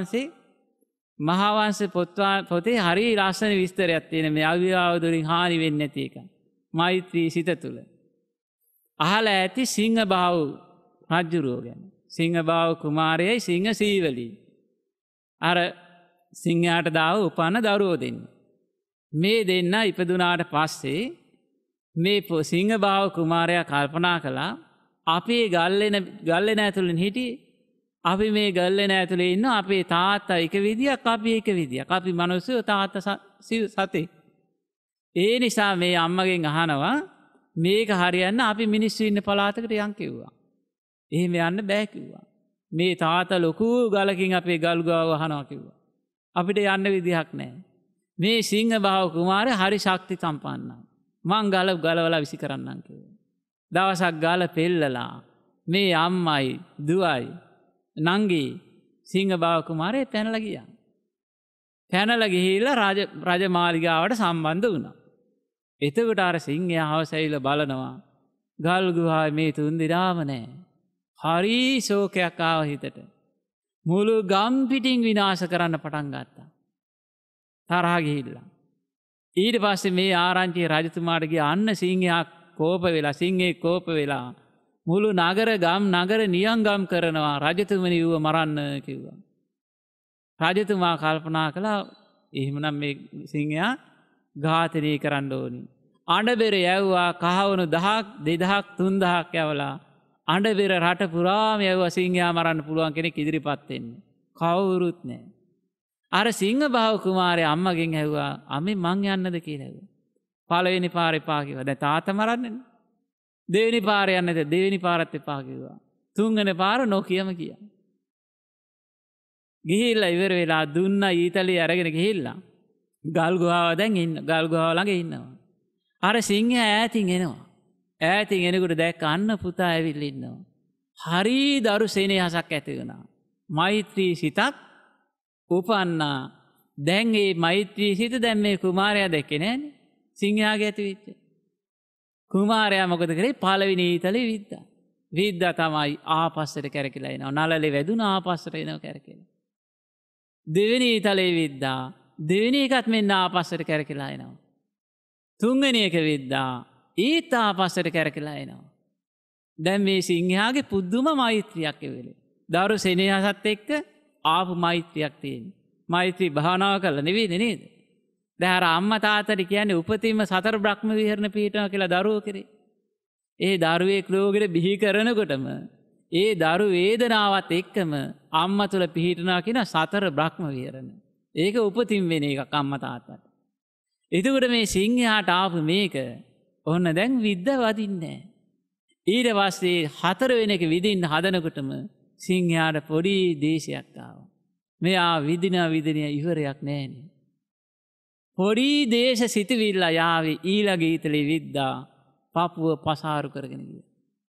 මහාවංශ පොතේ හරි ලස්සන විස්තරයක් තියෙන මේ අවිවාවදුරින් හානි වෙන්නේ නැති එක. මෛත්‍රී සිත තුළ. අහලා ඇති සිංහබාහු රජුරෝ ගැන. සිංහබාහු කුමාරයයි සිංහ සීවලී. අර සිංහයාට දාව උපන්න දරුවෝ දෙන්න. මේ දෙන්න ඉපදුනාට පස්සේ මේ සිංහබාහු කුමාරයා කල්පනා කළා අපේ ගල්ලෙන ඇතුළෙන් හිටියේ අපි මේ ගල්ලෙන ඇතුළේ ඉන්න අපේ තාත්තා එක විදියක් අපි එක විදියක්. අපි මිනිස්සු තාත්තා සතේ. ඒ නිසා මේ අම්මගෙන් අහනවා මේක හරියන්න අපි මිනිස්සු ඉන්න පළාතකට යන් කිව්වා. එහෙම යන්න බෑ කිව්වා. මේ තාත්තා ලොකු ගලකින් අපේ ගල් ගාව අහනවා කිව්වා. අපිට යන්න විදිහක් නැහැ. මේ සිංහබාහු කුමාරයා හරි ශක්ති සම්පන්නයි. මං ගලවලා විසි කරන්නම් කිව්වා. දවසක් ගල පෙල්ලලා මේ අම්මයි දුවයි නංගි සිංහබාහු කුමාරයා පැනලා ගියා. පැනලා ගිහිල්ලා රජමාලිගාවට සම්බන්ධ වුණා. එතකොට අර සිංහයා හවසයිලා බලනවා ගල් ගුහාවේ මේ තුන් දෙනාම නැහැ. හරි ශෝකයක් ආව හිතට. මුළු ගම් පිටින් විනාශ කරන්න පටන් ගත්තා. තරහ ගිහිල්ලා. ඊට පස්සේ මේ ආරංචිය රජතුමාට ගියා අන්න සිංහයා සිංහේ කෝප වෙලා මුළු නගර නියංගම් කරනවා රජතුමනි ඌව මරන්න කිව්වා. රජතුමා කල්පනා කළා එහෙමනම් මේ සිංහයා ඝාතනය කරන්න ඕනි. අඬබෙර යවුවා කහවණු 1000 2000 3000ක් යවලා අඬබෙර රට පුරාම යවුවා සිංහයා මරන්න පුළුවන් කෙනෙක් ඉදිරිපත් වෙන්න. කවුරුත් නැහැ. අර සිංහබාහු කුමාරයා අම්මගෙන් ඇහුවා අම්මේ මං යන්නද කියලා ඇහුවා. පළවෙනි පාර එපා කිව්වා. දැන් තාත්තා මරන්නේ නේ. දෙවෙනි පාර යන්නද දෙවෙනි පාරත් එපා කිව්වා. තුන්වෙනි පාර නොකියම කියා. ගිහිල්ලා ඉවර වෙලා දුන්නා ඊතලිය අරගෙන ගිහිල්ලා ගල් ගුහාව දැන් ගල් ගුහාව ළඟ ඉන්නවා. අර සිංහයා ඈතින් එනවා. ඈතින් එනකොට දැක්ක අන්න පුතා ඇවිල්ලා ඉන්නවා. හරි දරු සෙනෙහසක් ඇති වුණා. මෛත්‍රී සිතක් උපන්නා. දැන් මේ මෛත්‍රී සිත දැන් මේ කුමාරයා දැක්කේ නෑනේ. සිංහයාගේ ඇති වෙච්ච. කුමාරයා මොකද කරේ? පළවෙනි ඊතලේ විද්දා. විද්දා තමයි ආපස්සට කැරකිලා එනවා. නළලේ වැදුනා ආපස්සට එනවා කැරකිලා. දෙවෙනි ඊතලේ විද්දා. දෙවෙනි එකත් මෙන්න ආපස්සට කැරකිලා එනවා. තුන්වෙනි එක විද්දා. ඊත් ආපස්සට කැරකිලා එනවා. දැන් මේ සිංහයාගේ පුදුම මෛත්‍රියක් එවෙලේ. දරු සෙනෙහසත් එක්ක ආපු මෛත්‍රියක් තියෙන්නේ. මෛත්‍රී භාවනාව කළා නෙවෙයි නේද? දැන් අර අම්මා තාත්තට කියන්නේ උපතින්ම සතර බ්‍රහ්ම විහරණ පීඨම කියලා දරුවෝ කෙරේ. ඒ දරුවෙක් ලෝකෙට බිහි කරනකොටම ඒ දරු වේදනාවත් එක්කම අම්මා තුල පිහිටනවා කියන සතර බ්‍රහ්ම විහරණ. ඒක උපතින් වෙන එකක් අම්මා තාත්තට. එතකොට මේ සිංහයාට ආපු මේක ඔන්න දැන් විද්ද වදින්නේ නැහැ. ඊට පස්සේ හතර වෙන එක විදින්න හදනකොටම සිංහයාට පොඩි දේශයක් ආවා. මෙයා විදින ඉවරයක් නැහැනේ. පොඩි දේශ සිතවිල්ල යාවේ ඊළඟ ඊතලේ විද්දා පපුව පසාරු කරගෙන ගියා.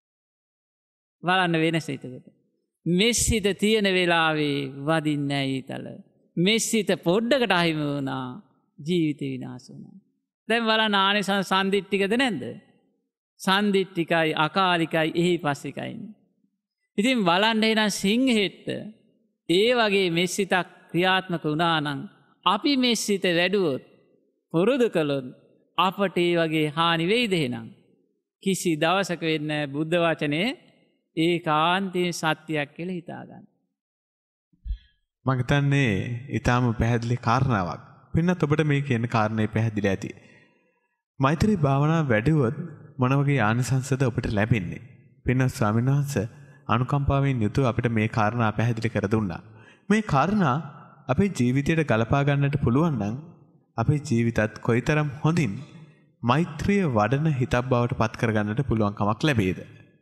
බලන්න වෙනස එතකොට. මෙස්සිත තියෙන වෙලාවේ වදින්නේ නැහැ ඊතල. මෙස්සිත පොඩ්ඩකට අහිමි වුණා ජීවිතේ විනාශ වුණා. දැන් බලන්න ආනිසංස සම්දිට්ඨිකද නැද්ද? සන්දිට්ඨිකයි අකාලිකයි එහි පස්සිකයි. ඉතින් බලන්න එන සිංහෙට ඒ වගේ මෙස්සිතක් ක්‍රියාත්මක වුණා නම් අපි මෙස්සිත වැඩුවොත් පුරුදු කළොත් අපට ඒ වගේ හානි වෙයිද එහෙනම්? කිසි දවසක වෙන්නේ බුද්ධ වචනේ ඒකාන්තයෙන් සත්‍යයක් කියලා හිතා ගන්න. මම හිතන්නේ ඊටාම පැහැදිලි කාරණාවක්. පින්නත් ඔබට මේ කියන කාරණේ පැහැදිලි ඇති. මෛත්‍රී භාවනාව වැඩිවොත් මොන වගේ ආනිසංසද ඔබට ලැබෙන්නේ? පින්නත් ස්වාමීන් වහන්සේ අනුකම්පාවෙන් යුතුව අපිට මේ කාරණා පැහැදිලි කර දුන්නා. මේ කාරණා අපේ ජීවිතයට ගලපා ගන්නට පුළුවන් නම් අපේ ජීවිතත් කොයිතරම් හොඳින් මෛත්‍රිය වඩන හිතක් බවට පත් කරගන්නට පුළුවන් කමක් ලැබේද?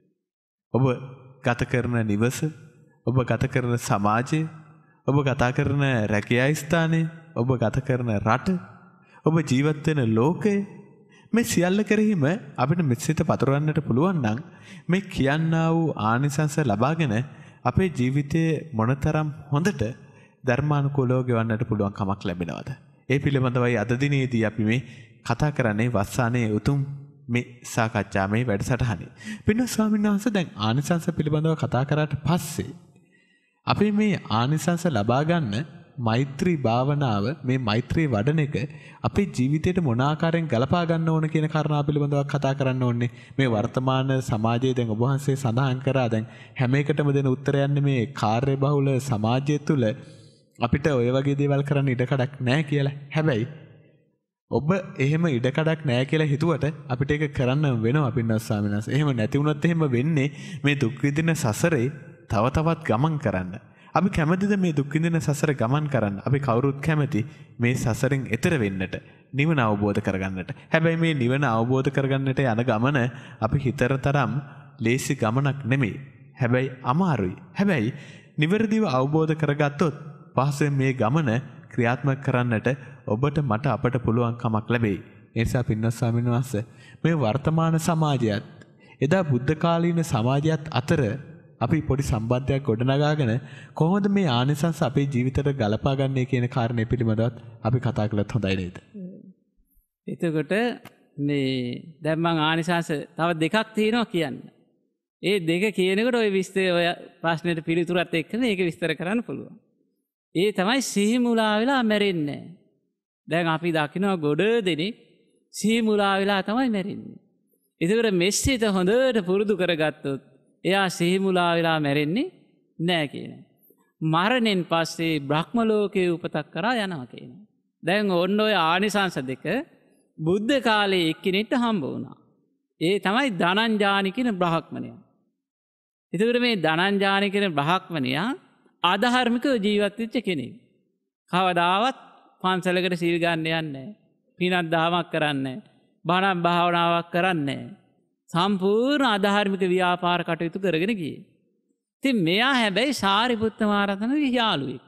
ඔබ ගත කරන නිවස, ඔබ ගත කරන සමාජය, ඔබ ගත කරන රැකියා ස්ථානය, ඔබ ගත කරන රට, ඔබ ජීවත් වෙන ලෝකය, මේ සියල්ල කෙරෙහිම අපිට මෙසිත පතුරවන්නට පුළුවන් නම් මේ කියන්නා වූ ආනිසංස ලබාගෙන අපේ ජීවිතයේ මොනතරම් හොඳට ධර්මානුකූලව ගෙවන්නට පුළුවන් කමක් ලැබෙනවද? ඒ පිළිබඳවයි අද දිනේදී අපි මේ කතා කරන්නේ වස්සානේ උතුම් මේ සාකච්ඡාමේ වැඩසටහනේ. පින්න ස්වාමීන් වහන්සේ දැන් ආනිසංස පිළිබඳව කතා කරාට පස්සේ අපි මේ ආනිසංස ලබා ගන්න මෛත්‍රී භාවනාව, මේ මෛත්‍රී වඩන එක අපේ ජීවිතයට මොන ආකාරයෙන් ගලපා ගන්න ඕන කියන කාරණා පිළිබඳව කතා කරන්න ඕනේ. මේ වර්තමාන සමාජයේ දැන් ඔබ වහන්සේ සඳහන් කරා දැන් හැම එකටම දෙන උත්තරයන්නේ මේ කාර්යබහුල සමාජය තුළ අපිට ඔය වගේ දේවල් කරන්න ඉඩකඩක් නැහැ කියලා. හැබැයි ඔබ එහෙම ඉඩකඩක් නැහැ කියලා හිතුවට අපිට ඒක කරන්න වෙනවා පින්නස් ස්වාමීන් වහන්සේ. එහෙම නැති වුණොත් එහෙම වෙන්නේ මේ දුක් විඳින සසරේ තව තවත් ගමන් කරන්න. අපි කැමතිද මේ දුක් විඳින සසර ගමන් කරන්න? අපි කවුරුත් කැමති මේ සසරෙන් එතර වෙන්නට, නිවන අවබෝධ කරගන්නට. හැබැයි මේ නිවන අවබෝධ කරගන්නට යන ගමන අපි හිතරතරම් ලේසි ගමනක් නෙමෙයි. හැබැයි අමාරුයි. හැබැයි නිවැරදිව අවබෝධ කරගත්තොත් පහසෙන් මේ ගමන ක්‍රියාත්මක කරන්නට ඔබට මට අපට පුළුවන් කමක් ලැබෙයි. ඒ නිසා පින්නස් ස්වාමීන් වහන්සේ මේ වර්තමාන සමාජයත් එදා බුද්ධ කාලීන සමාජයත් අතර අපි පොඩි සම්බන්ධයක් ගොඩනගාගෙන කොහොමද මේ ආනිසංස අපේ ජීවිතයට ගලපා ගන්නේ කියන කාරණේ පිළිබඳවත් අපි කතා කළත් හොඳයි නේද? එතකොට මේ දැන් මම ආනිසංස තව දෙකක් තියෙනවා කියන්න. ඒ දෙක කියනකොට ওই විස්තර ඔය ප්‍රශ්නෙට පිළිතුරත් එක්ක මේක විස්තර කරන්න පුළුවන්. ඒ තමයි සිහි මුලා වෙලා මැරෙන්නේ. දැන් අපි දකිනවා ගොඩ දෙනෙක් සිහි මුලා වෙලා තමයි මැරෙන්නේ. ඒකට මෙස්සිත හොඳට පුරුදු කරගත්තොත් එයා සිහි මුලා වෙලා මැරෙන්නේ නැහැ කියන. මරණයෙන් පස්සේ බ්‍රහ්ම ලෝකයේ උපතක් කරා යනවා කියන. දැන් ඔන්න ඔය ආනිසංස දෙක බුද්ධ කාලේ එක්කෙනෙක්ට හම්බ වුණා. ඒ තමයි ධනංජානි කියන බ්‍රාහ්මණයා. ඒකට මේ ධනංජානි කියන බ්‍රාහ්මණයා ආධාර්මිකව ජීවත් වෙච්ච කෙනෙක්. කවදාවත් පන්සලකට සීල් ගන්න යන්නේ නැහැ. පිනක් දහමක් කරන්නේ නැහැ. බණ භාවනාවක් කරන්නේ නැහැ. සම්පූර්ණ ආධාර්මික ව්‍යාපාර කටයුතු කරගෙන ගියේ. ඉතින් මෙයා හැබැයි සාරිපුත්ත මහ රහතන්ගේ යාළුවෙක්.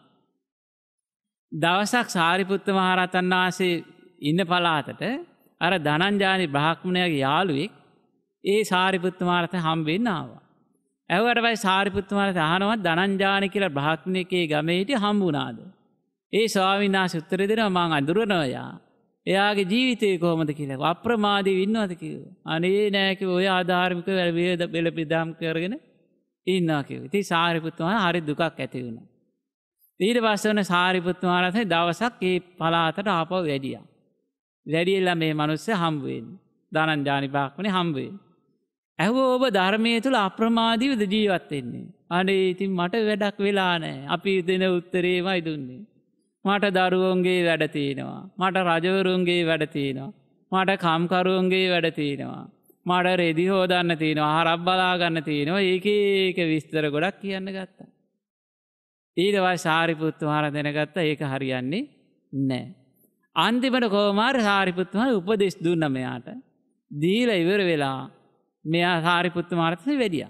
දවසක් සාරිපුත්ත මහ රහතන් වහන්සේ ඉන්න පළාතට අර ධනංජානි බ්‍රාහ්මණයාගේ යාළුවෙක් ඒ සාරිපුත්ත මහ රහතන් හම්බෙන්න ආවා. ඇහුවට පස්සේ සාරිපුත්ත මහ රහතන් අහනවා ධනංජානි කියලා බ්‍රාහ්මණයෙක්ගේ ගමේ හිටිය හම්බුණාද? ඒ ස්වාමීන් වහන්සේ උත්තර දෙනවා මං අඳුරනවා යා. එයාගේ ජීවිතේ කොහොමද කියලා. අප්‍රමාදීව ඉන්නවද කිව්වා. අනේ නෑ කිව්වා. ඔය ආධාර්මික වේද බෙලපිදාම් කරගෙන ඉන්නවා කිව්වා. ඉතින් සාරිපුත්ත මහ හරි දුකක් ඇති වුණා. ඊට පස්සේ වන සාරිපුත්ත මහ රහතන් දවසක් ඒ පළාතට ආපහු වැඩියා. වැඩිලා මේ මිනිස්සු හම්බ වෙන්නේ. ධනංජානි බ්‍රාහ්මණේ හම්බ වෙන්නේ. ඇහුවා ඔබ ධර්මයේ තුල අප්‍රමාදීවද ජීවත් වෙන්නේ? අනේ ඉතින් මට වැඩක් වෙලා නැහැ. අපි දෙන උත්තරේමයි දුන්නේ. මට දරුවෝන්ගේ වැඩ තියෙනවා. මට රජවරුන්ගේ වැඩ තියෙනවා. මට කම්කරුවන්ගේ වැඩ තියෙනවා. මට රෙදි හොදන්න තියෙනවා. ආහාරක් බලා ගන්න තියෙනවා. එක විස්තර ගොඩක් කියන්න ගත්තා. ඊට පස්සේ සාරිපුත්ත මහරහතන් දැනගත්තා ඒක හරියන්නේ නැහැ. අන්තිමට කොමාර සාරිපුත්ත මහරහතන් උපදෙස් දුන්නා මෙයාට. දීලා ඉවර වෙලා මෙයා සාරිපුත්ත මහරහතන් වෙදියා.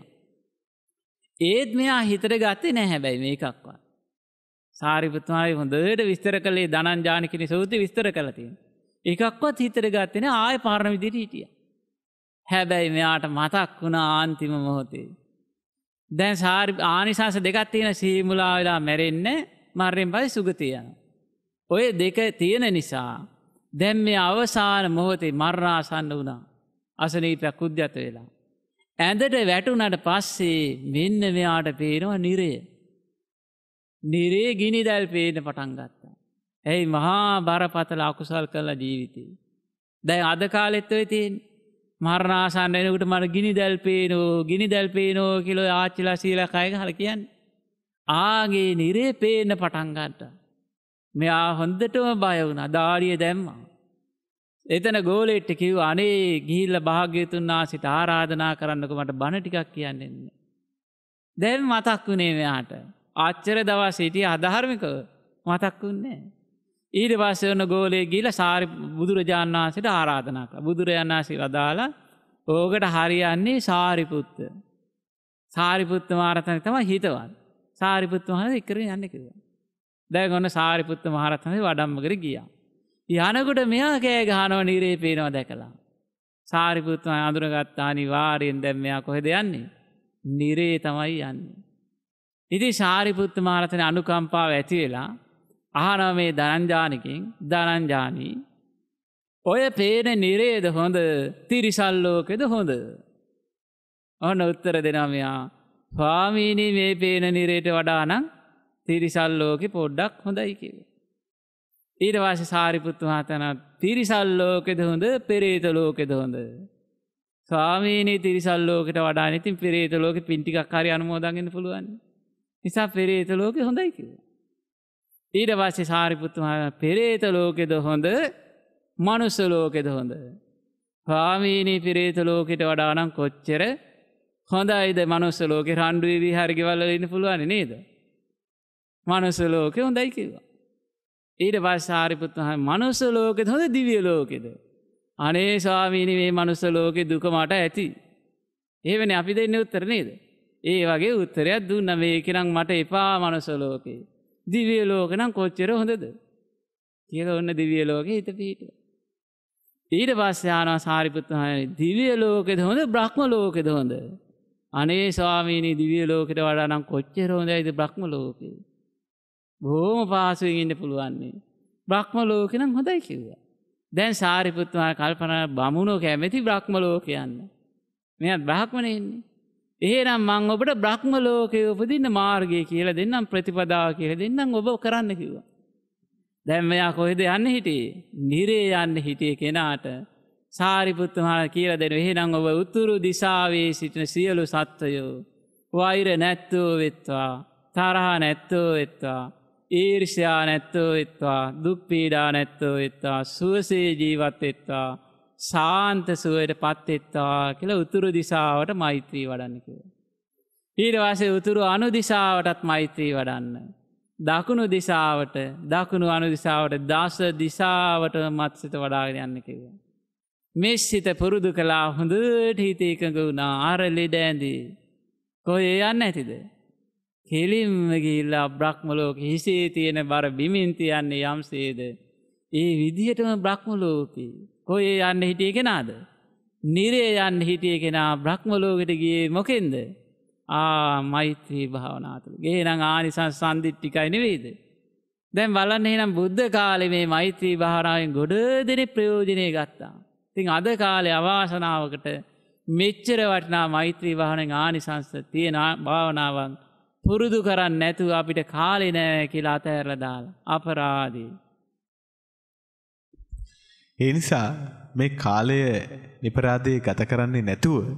ඒත් මෙයා හිතට ගත්තේ නැහැ හැබැයි මේකක්වත්. සාරිපුත්ත මහරහතන් හොඳට විස්තර කළේ ධනංජාන කියන සූත්‍රය විස්තර කළා තියෙනවා. එකක්වත් හිතට ගත්තේ නැහැ ආයෙ පාරණ විදිහට හිටියා. හැබැයි මෙයාට මතක් වුණා අන්තිම මොහොතේ. දැන් ආනිසංස දෙකක් තියෙන සීමුලා වෙලා මැරෙන්නේ මරණයෙන් පස්සේ සුගතිය යනවා. ඔය දෙක තියෙන නිසා දැන් මේ අවසාන මොහොතේ මරණාසන්න වුණා. අසනීපයක් උද්‍යත වෙලා. ඇඳට වැටුණාට පස්සේ මෙන්න මෙයාට පේනවා නිරය. නිරේ ගිනිදැල් පේන්න පටන් ගත්තා. ඇයි මහා බරපතල අකුසල් කළ ජීවිතේ. දැන් අද කාලෙත් ඔය තියෙන්නේ මරණාසන්න වෙනකොට මට ගිනිදැල් පේනෝ කියලා ආච්චිලා සීලා කය ගහලා කියන්නේ. ආගේ නිරේ පේන්න පටන් ගත්තා. මෙයා හොඳටම බය වුණා. දාඩිය දැම්මා. එතන ගෝලෙට කිව්වා අනේ ගිහිල්ලා භාග්‍යතුන් වහන්සේට ආරාධනා කරන්නකෝ මට බණ ටිකක් කියන්න එන්න. දැන් මතක් වුණේ මෙයාට. ආච්චර දවස් හිටිය අධාර්මිකව මතක් වුණේ නැහැ. ඊට පස්සේ ඔන්න ගෝලේ ගිහිල්ලා බුදුරජාණන් වහන්සේට ආරාධනා කළා. බුදුරජාණන් වහන්සේ වදාලා ඕකට හරියන්නේ සාරිපුත්ත. සාරිපුත්ත මහරහතන් තමයි හිතවත්. සාරිපුත්ත මහරහතන් ඉක්කරගෙන යන්නේ කිව්වා. දැන් ඔන්න සාරිපුත්ත මහරහතන් වඩම්මකට ගියා. යනකොට මෙයා කෑ ගහනවා නිරේ පේනවා දැකලා. සාරිපුත්ත මහරහතන් අඳුරගත්තා අනිවාර්යෙන් දැන් මෙයා කොහෙද යන්නේ? නිරේ තමයි යන්නේ. ඉතින් සාරිපුත්ත මහරහතන් අනුකම්පාව ඇති වෙලා අහනවා මේ ධනංජානකින් ධනංජානී ඔය පේන නිරේද හොඳ තිරිසන් ලෝකෙද හොඳ? ඔන්න උත්තර දෙනවා මෙයා. ස්වාමීනි මේ පේන නිරේට වඩා නම් තිරිසන් ලෝකෙ පොඩ්ඩක් හොඳයි කියලා. ඊට පස්සේ සාරිපුත්ත මහතන තිරිසන් ලෝකෙද හොඳ පෙරේත ලෝකෙද හොඳ? ස්වාමීනි තිරිසන් ලෝකෙට වඩා ඉතින් පෙරේත ලෝකෙ පින් ටිකක් හරි අනුමෝදන් වෙන්න පුළුවන්. නිසා පෙරේත ලෝකෙ හොඳයි කියලා. ඊට පස්සේ සාරිපුත්ත මහරහතන් පෙරේත ලෝකෙද හොඳ මනුස්ස ලෝකෙද හොඳ? ස්වාමීනි පෙරේත ලෝකෙට වඩා නම් කොච්චර හොඳයිද මනුස්ස ලෝකේ රණ්ඩු වෙවි හරි ගෙවල් වල ඉන්න පුළුවන් නේද? මනුස්ස ලෝකේ හොඳයි කිව්වා. ඊට පස්සේ සාරිපුත්ත මහරහතන් මනුස්ස ලෝකෙද හොඳ දිව්‍ය ලෝකෙද? අනේ ස්වාමීනි මේ මනුස්ස ලෝකේ දුක මට ඇති. එහෙමනේ අපි දෙන්නේ උත්තර නේද? ඒ වගේ උත්තරයක් දුන්නා මේක නම් මට එපා මනුස්ස ලෝකේ. දිව්‍ය ලෝකේ නම් කොච්චර හොඳද? කියලා ඔන්න දිව්‍ය ලෝකේ හිත පිහිටුවා. ඊට පස්සේ ආනවා සාරිපුත්ත මහරහතන් දිව්‍ය ලෝකෙද හොඳ බ්‍රහ්ම ලෝකෙද හොඳ? අනේ ස්වාමීනි දිව්‍ය ලෝකෙට වඩා නම් කොච්චර හොඳයිද බ්‍රහ්ම ලෝකේ. බොහොම පහසුවෙන් ඉන්න පුළුවන් නේ. බ්‍රහ්ම ලෝකේ නම් හොඳයි කිව්වා. දැන් සාරිපුත්ත මහරහතන් කල්පනා බමුණෝ කැමති බ්‍රහ්ම ලෝකේ යන්න. මෙයා බ්‍රාහ්මණේ ඉන්නේ. එහෙනම් මම ඔබට බ්‍රහ්ම ලෝකේ උපදින්න මාර්ගය කියලා දෙන්නම් ප්‍රතිපදාව කියලා දෙන්නම් ඔබ කරන්න කිව්වා. දැන් මෙයා කොහෙද යන්න හිටියේ? නිරේ යන්න හිටියේ කෙනාට සාරිපුත්ත මහරහතන් කියලා දෙනවා. එහෙනම් ඔබ උතුරු දිශාවේ සිටින සියලු සත්වයෝ වෛර නැත්තෝ වෙත්වා, තරහ නැත්තෝ වෙත්වා, ඊර්ෂ්‍යා නැත්තෝ වෙත්වා, දුක් පීඩා නැත්තෝ වෙත්වා, සුවසේ ජීවත් වෙත්වා, සාන්ත සුවයට පත් වෙත්වා කියලා උතුරු දිශාවට මෛත්‍රී වඩන්න කිව්වා. ඊට පස්සේ උතුරු අනු දිශාවටත් මෛත්‍රී වඩන්න. දකුණු දිශාවට, දකුණු අනු දිශාවට, දස දිශාවට මත්සිත වඩාගෙන යන්න කිව්වා. මේ සිත පුරුදු කළා හොඳට හිත එකඟ වුණා. අර ලෙඩ ඇඳේ කොහේ යන්නේ නැතිද? කෙලින්ම ගිහිල්ලා බ්‍රහ්ම ලෝකෙ හිසේ තියෙන බර බිමින් තියන්නේ යම්සේද ඒ විදිහටම බ්‍රහ්ම ලෝකේ කොහේ යන්න හිටියේ කෙනාද? නිරේ යන්න හිටියේ කෙනා බ්‍රහ්ම ලෝකෙට ගියේ මොකෙන්ද? මෛත්‍රී භාවනාව තුළ. එහෙනම් ආනිසංස සම්දිට්ඨිකයි නෙවෙයිද? දැන් බලන්න එහෙනම් බුද්ධ කාලේ මේ මෛත්‍රී භාවනාවෙන් ගොඩ දෙනෙක් ප්‍රයෝජනෙ ගත්තා. ඉතින් අද කාලේ අවාසනාවකට මෙච්චර වටිනා මෛත්‍රී භාවනාවෙන් ආනිසංස තියෙන භාවනාවක් පුරුදු කරන්නේ නැතුව අපිට කාලේ නැහැ කියලා අතහැරලා දාලා අපරාධේ. ඒ නිසා මේ කාලය නිපරාදේ ගත කරන්නේ නැතුව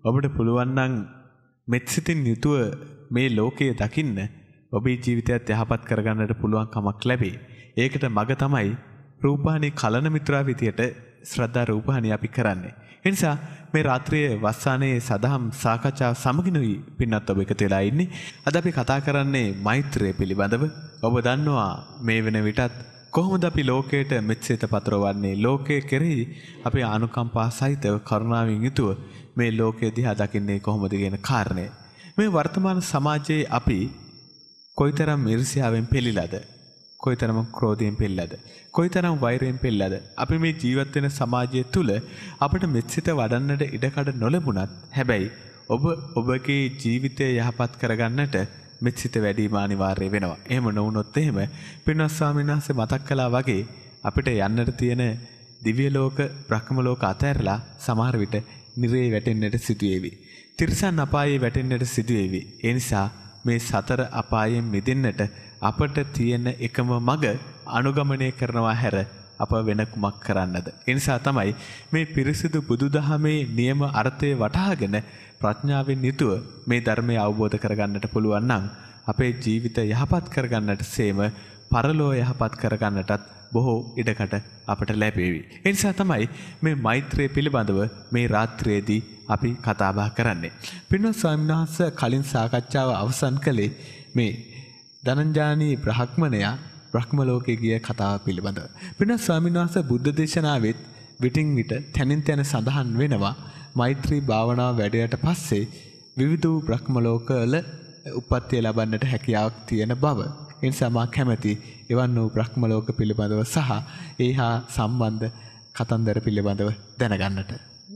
ඔබට පුළුවන් නම් මෙත් සිතින් යුතුව මේ ලෝකය දකින්න ඔබේ ජීවිතයත් යහපත් කරගන්නට පුළුවන් කමක් ලැබේ. ඒකට මග තමයි රූපහානි කලන මිත්‍රා විදියට ශ්‍රද්ධා රූපහානි අපි කරන්නේ. ඒ නිසා මේ රාත්‍රියේ වස්සානයේ සදහම් සාකච්ඡාව සමගිනුයි පින්නත් ඔබ එකතු වෙලා ඉන්නේ. අද අපි කතා කරන්නේ මෛත්‍රිය පිළිබඳව. ඔබ දන්නවා මේ වෙන විටත් කොහොමද අපි ලෝකයට මෙත්සිත පතරවන්නේ, ලෝකයේ කෙරෙහි අපි ආනුකම්පා සහිතව කරුණාවෙන් යුතුව මේ ලෝකය දිහා දකින්නේ කොහොමද කියන කාරණය. මේ වර්තමාන සමාජයේ අපි කොයිතරම් ඊර්ෂ්‍යාවෙන් පෙළීලාද, කොයිතරම් ක්‍රෝධයෙන් පෙළීලාද, කොයිතරම් වෛරයෙන් පෙළීලාද. අපි මේ ජීවත් වෙන සමාජය තුල අපිට මෙත්සිත වඩන්නට ඉඩකඩ නොලැබුණත් හැබැයි ඔබගේ ජීවිතය යහපත් කරගන්නට මෙත්සිත වැඩිම අනිවාර්ය වෙනවා. එහෙම නොවුනොත් එහෙම පින්වත් ස්වාමීන් වහන්සේ මතක් කළා වගේ අපිට යන්නට තියෙන දිව්‍ය ලෝක, බ්‍රහ්ම ලෝක අතහැරලා සමහර විට නිරේ වැටෙන්නට සිදුවේවි. තිරිසන් අපායේ වැටෙන්නට සිදුවේවි. ඒ නිසා මේ සතර අපායෙන් මිදෙන්නට අපට තියෙන එකම මඟ අනුගමනය කරනවා හැර අප වෙන කුමක් කරන්නද? ඒ නිසා තමයි මේ පිරිසිදු බුදුදහමේ නියම අර්ථය වටහාගෙන ප්‍රඥාවෙන් යුතුව මේ ධර්මය අවබෝධ කරගන්නට පුළුවන් නම් අපේ ජීවිතය යහපත් කරගන්නට සේම පරලෝ යහපත් කරගන්නටත් බොහෝ ඉඩකට අපට ලැබේවි. ඒ නිසා තමයි මේ මෛත්‍රිය පිළිබඳව මේ රාත්‍රියේදී අපි කතා බහ කරන්නේ. පින්වත් ස්වාමීන් වහන්සේ කලින් සාකච්ඡාව අවසන් කළේ මේ ධනංජානී බ්‍රහ්මණයා බ්‍රහ්ම ලෝකයේ ගිය කතාව පිළිබඳව. පින්වත් ස්වාමීන් වහන්සේ බුද්ධ දේශනාවෙත් විටින් විට තැනින් තැන සඳහන් වෙනවා මෛත්‍රී භාවනාව වැඩයට පස්සේ විවිධ වූ බ්‍රහ්ම ලෝකවල උප්පත්තිය ලබන්නට හැකියාවක් තියෙන බව. ඒ නිසා මා කැමැති එවන් වූ බ්‍රහ්ම ලෝක පිළිබඳව සහ ඒහා සම්බන්ධ කතන්දර පිළිබඳව දැනගන්නට.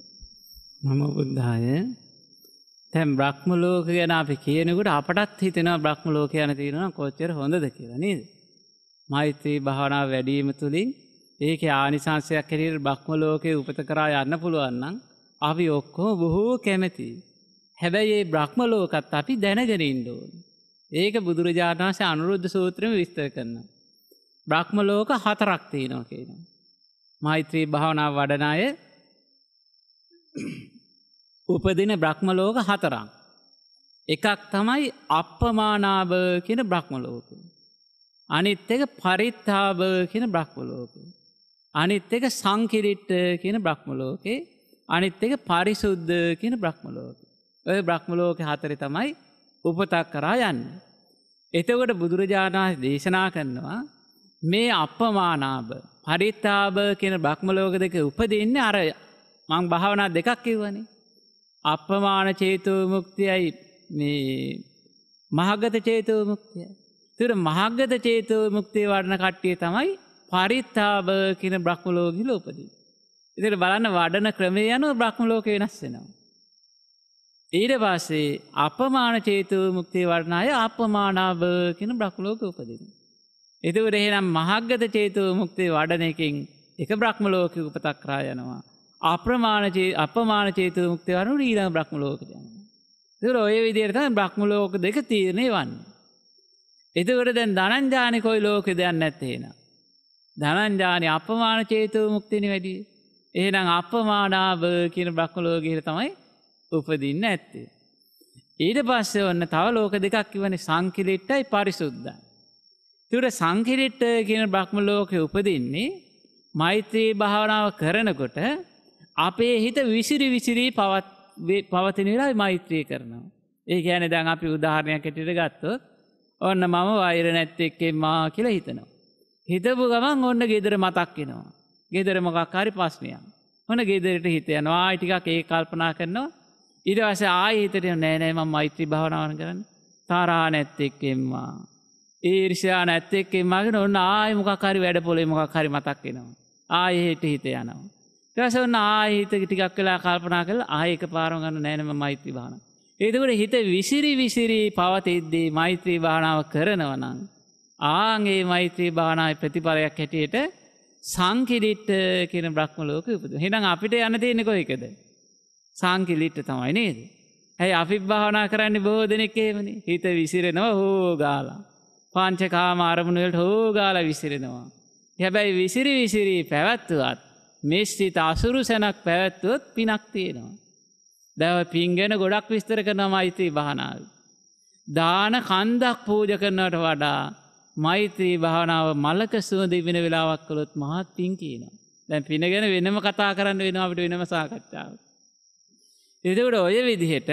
මම බුද්ධාය. දැන් බ්‍රහ්ම ලෝක ගැන අපි කියනකොට අපටත් හිතෙනවා බ්‍රහ්ම ලෝක යන තියෙනවා කොච්චර හොඳද කියලා නේද? මෛත්‍රී භාවනාව වැඩිම තුලින් ඒකේ ආනිසංශයක් හැටියට බ්‍රහ්ම ලෝකේ උපත කරා යන්න පුළුවන් නම් අපි ඔක්කොම බොහෝ කැමැතියි. හැබැයි මේ බ්‍රහ්ම ලෝකත් අපි දැනගෙන ඉන්න ඕනේ. ඒක බුදුරජාණන් වහන්සේ අනුරුද්ධ සූත්‍රෙම විස්තර කරනවා. බ්‍රහ්ම ලෝක 4ක් තියෙනවා කියනවා. මෛත්‍රී භාවනාව වඩන අය උපදින බ්‍රහ්ම ලෝක 4ක්. එකක් තමයි අප්පමානාභ කියන බ්‍රහ්ම ලෝකය. අනිත් එක පරිත්තාභ කියන බ්‍රහ්ම ලෝකය. අනිත් එක සංකිරිට්ඨ කියන බ්‍රහ්ම ලෝකේ. අනිත් එක පරිසුද්ධ කියන බ්‍රහ්ම ලෝකය. ඔය බ්‍රහ්ම ලෝක 4 තමයි උපතක් කරා යන්නේ. එතකොට බුදුරජාණන් වහන්සේ දේශනා කරනවා මේ අප්පමානාභ පරිත්තාභ කියන බ්‍රහ්ම ලෝක දෙක උපදින්නේ අර මං භාවනා දෙකක් කිව්වනේ. අප්පමාන චේතෝ මුක්තියයි මේ මහග්ගත චේතෝ මුක්තියයි. ඒතර මහග්ගත චේතෝ මුක්තිය වඩන කට්ටිය තමයි පරිත්තාභ කියන බ්‍රහ්ම ලෝකෙල උපදින්නේ. ඒතර බලන්න වඩන ක්‍රමය යනවා බ්‍රහ්ම ලෝකේ වෙනස් වෙනවා. ඊට පස්සේ අපමාන චේතෝ මුක්තිය වඩන අය අපමානාභ කියන බ්‍රහ්ම ලෝකෙ උපදිනවා. එතකොට එහෙනම් මහග්ගත චේතෝ මුක්තිය වඩන එකෙන් එක බ්‍රහ්ම ලෝකෙක උපතක් කරා යනවා. අපමාන චේතෝ මුක්තිය වඩන ඊළඟ බ්‍රහ්ම ලෝකෙට යනවා. ඒතකොට ඔය විදිහට තමයි බ්‍රහ්ම ලෝක දෙක තීරණය වන්නේ. එතකොට දැන් ධනංජානි කොයි ලෝකෙද යන්නේ නැත්තේ එහෙනම්. ධනංජානි අපමාන චේතෝ මුක්තියනේ වැඩි. එහෙනම් අපමානාභ කියන බ්‍රහ්ම ලෝකෙට තමයි උපදින්න ඇත්තේ. ඊට පස්සේ ඔන්න තව ලෝක දෙකක් කිව්වනේ සංකිලිට්ඨයි පරිසුද්ධයි. ඒකට සංකිලිට්ඨ කියන බ්‍රහ්ම ලෝකේ උපදින්නේ මෛත්‍රී භාවනාව කරනකොට අපේ හිත විසිරි පවතින වෙලාවේ මෛත්‍රී කරනවා. ඒ කියන්නේ දැන් අපි උදාහරණයක් ඇටියට ගත්තොත් ඔන්න මම වෛර නැත්තේක්කෙම්මා කියලා හිතනවා. හිතපු ගමන් ඔන්න ගෙදර මතක් වෙනවා. ගෙදර මොකක් හරි ප්‍රශ්නයක්. ඔන්න ගෙදරට හිත යනවා. ආයි ටිකක් ඒක කල්පනා කරනවා. ඊට පස්සේ ආයෙ හිතට නෑ මම මෛත්‍රී භාවනාව කරන්නේ. තරහා නැත්තේක්කෙම්මා. ඊර්ෂ්‍යා නැත්තේක්කෙම්මා කියන ඔන්න ආයෙ මොකක් හරි වැඩ පොලේ මොකක් හරි මතක් වෙනවා. ආයෙ හිත යනවා. ඊට පස්සේ ඔන්න ආයෙ හිත ටිකක් වෙලා කල්පනා කරලා ආයෙ එකපාරම ගන්න නෑ මම මෛත්‍රී භාවනාව. එතකොට හිත විසිරි පවතිද්දී මෛත්‍රී භාවනාව කරනවා නම් ආන්ගේ මෛත්‍රී භාවනාවේ ප්‍රතිඵලයක් හැටියට සංකිලිට්ඨ කියන බ්‍රහ්ම ලෝකෙ උපදිනවා. එහෙනම් අපිට යන්න තියෙන්නේ කොයිකද? සංකිලිට්ඨ තමයි නේද? ඇයි අපි භාවනා කරන්නේ බොහෝ දෙනෙක් එහෙමනේ. හිත විසිරෙනවා හෝ ගාලා. පංචකාම අරමුණු වලට හෝ ගාලා විසිරෙනවා. හැබැයි විසිරි පැවැත්වුවත් මේ සිත අසුරු සැනක් පැවැත්වුවොත් පිනක් තියෙනවා. දැන් පින් ගැන ගොඩක් විස්තර කරනවා මෛත්‍රී භාවනාව. දාන කන්දක් පූජා කරනවට වඩා මෛත්‍රී භාවනාව මලක සුවඳ ඉබින වෙලාවක් කළොත් මහත් පින් කියනවා. දැන් පින ගැන වෙනම කතා කරන්න වෙනවා අපිට වෙනම සාකච්ඡාවක්. එතකොට ඔය විදිහට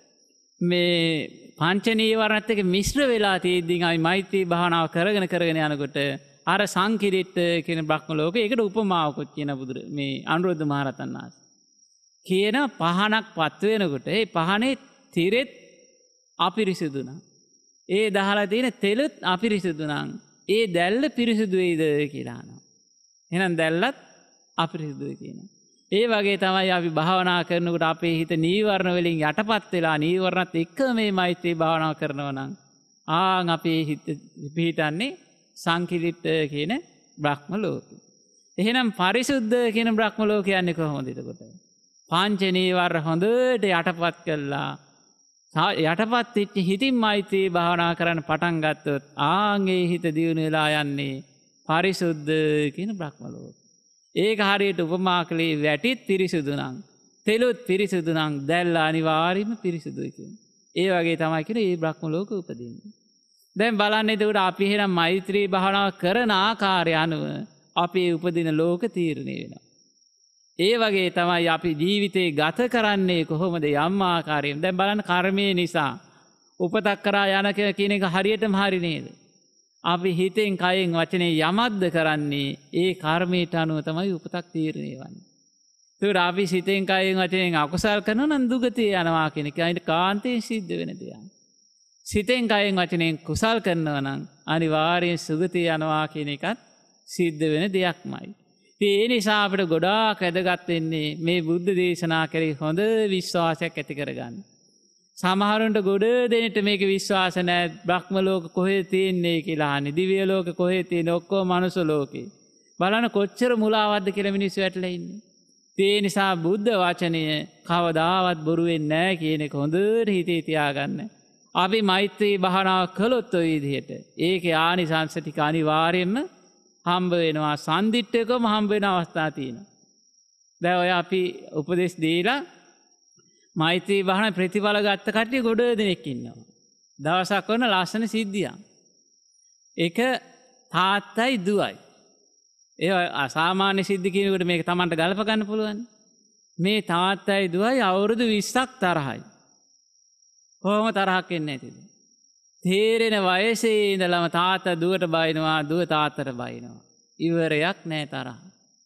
මේ පංච නීවරණත් එක්ක මිශ්‍ර වෙලා තියෙද්දී අපි මෛත්‍රී භාවනාව කරගෙන යනකොට අර සංකිරිට කියන බ්‍රහ්ම ලෝකේ ඒකට උපමාවකුත් කියන මේ අනුරුද්ධ මහරහතන් වහන්සේ කියන පහනක් පත් වෙනකොට ඒ පහනේ තිරෙත් අපිරිසිදු නම් ඒ දහලා තියෙන තෙලුත් අපිරිසිදු නම් ඒ දැල්ල පිරිසිදු වෙයිද කියලා අහනවා. එහෙනම් දැල්ලත් අපිරිසිදුයි කියනවා. ඒ වගේ තමයි අපි භාවනා කරනකොට අපේ හිත නීවරණ වලින් යටපත් වෙලා නීවරණත් එක්ක මේ මෛත්‍රී භාවනාව කරනවා නම් අපේ හිත පිහිටන්නේ සංකිලිට කියන බ්‍රහ්ම ලෝකෙ. එහෙනම් පරිසුද්ධ කියන බ්‍රහ්ම ලෝකය යන්නේ කොහොමද එතකොට? පංච නීවර හොඳට යටපත් කළා. යටපත් වෙච්ච හිතින් මෛත්‍රී භාවනා කරන්න පටන් ගත්තොත් ආන්ගේ හිත දියුණු වෙලා යන්නේ පරිසුද්ධ කියන බ්‍රහ්ම ලෝකෙ. ඒක හරියට උපමා කළේ වැටිත් පිරිසුදු නම් තෙලුත් පිරිසුදු නම් දැල්ල අනිවාර්යයෙන්ම පිරිසුදුයි කියන්නේ. ඒ වගේ තමයි කියන්නේ මේ බ්‍රහ්ම ලෝක උපදින්නේ. දැන් බලන්න එතකොට අපි එහෙනම් මෛත්‍රී භාවනාව කරන ආකාරය අනුව අපේ උපදින ලෝක තීරණය වෙනවා. ඒ වගේ තමයි අපි ජීවිතේ ගත කරන්නේ කොහොමද යම් ආකාරයෙන්. දැන් බලන්න කර්මයේ නිසා උපතක් කරා යන කියන එක හරියටම හරි නේද? අපි හිතෙන් කයෙන් වචනේ යමක්ද කරන්නේ ඒ කර්මයට අනුව තමයි උපතක් තීරණය වෙන්නේ. ඒකට අපි සිතෙන් කයෙන් වචනෙන් අකුසල් කරනවා නම් දුගතිය යනවා කියන එක අයින් කාන්තේ සිද්ධ වෙන දෙයක්. සිතෙන් කයෙන් වචනෙන් කුසල් කරනවා නම් අනිවාර්යෙන් සුගතිය යනවා කියන එකත් සිද්ධ වෙන දෙයක්මයි. ඒ නිසා අපිට ගොඩාක් වැදගත් වෙන්නේ මේ බුද්ධ දේශනා කරේ හොඳ විශ්වාසයක් ඇති කරගන්න. සමහරුන්ට ගොඩ දෙනෙට මේක විශ්වාස නැහැ. බ්‍රහ්ම ලෝක කොහෙද තියෙන්නේ කියලා අහන්නේ. දිව්‍ය ලෝක කොහෙද තියෙන්නේ? ඔක්කොම මනුස්ස ලෝකේ. බලන්න කොච්චර මුලාවක්ද කියලා මිනිස්සු වැටලා ඉන්නේ. ඒ නිසා බුද්ධ වචනය කවදාවත් බොරු වෙන්නේ නැහැ කියන එක හොඳට හිතේ තියාගන්න. අපි මෛත්‍රී භාවනාව කළොත් ඔය විදිහට ඒකේ ආනිසංස ටික අනිවාර්යයෙන්ම හම්බ වෙනවා. සම්දිට්ඨකම හම්බ වෙන අවස්ථා තියෙනවා. දැන් ඔය අපි උපදේශ දීලා මෛත්‍රී භාවනා ප්‍රතිඵල ගත්ත කට්ටිය ගොඩ දෙනෙක් ඉන්නවා. දවසක් වුණ ලස්සන සිද්ධියක්. ඒක තාත්තයි දුවයි. ඒ අසාමාන්‍ය සිද්ධි කියනකොට මේක Tamanට ගලප ගන්න පුළුවන්. මේ තාත්තයි දුවයි අවුරුදු 20ක් තරහයි. කොහොම තරහක් එන්නේ නැතිද? තේරෙන වයසේ ඉඳලම තාත්තා දුවට බයිනවා, දුව තාත්තට බයිනවා. ඉවරයක් නැහැ තරහ.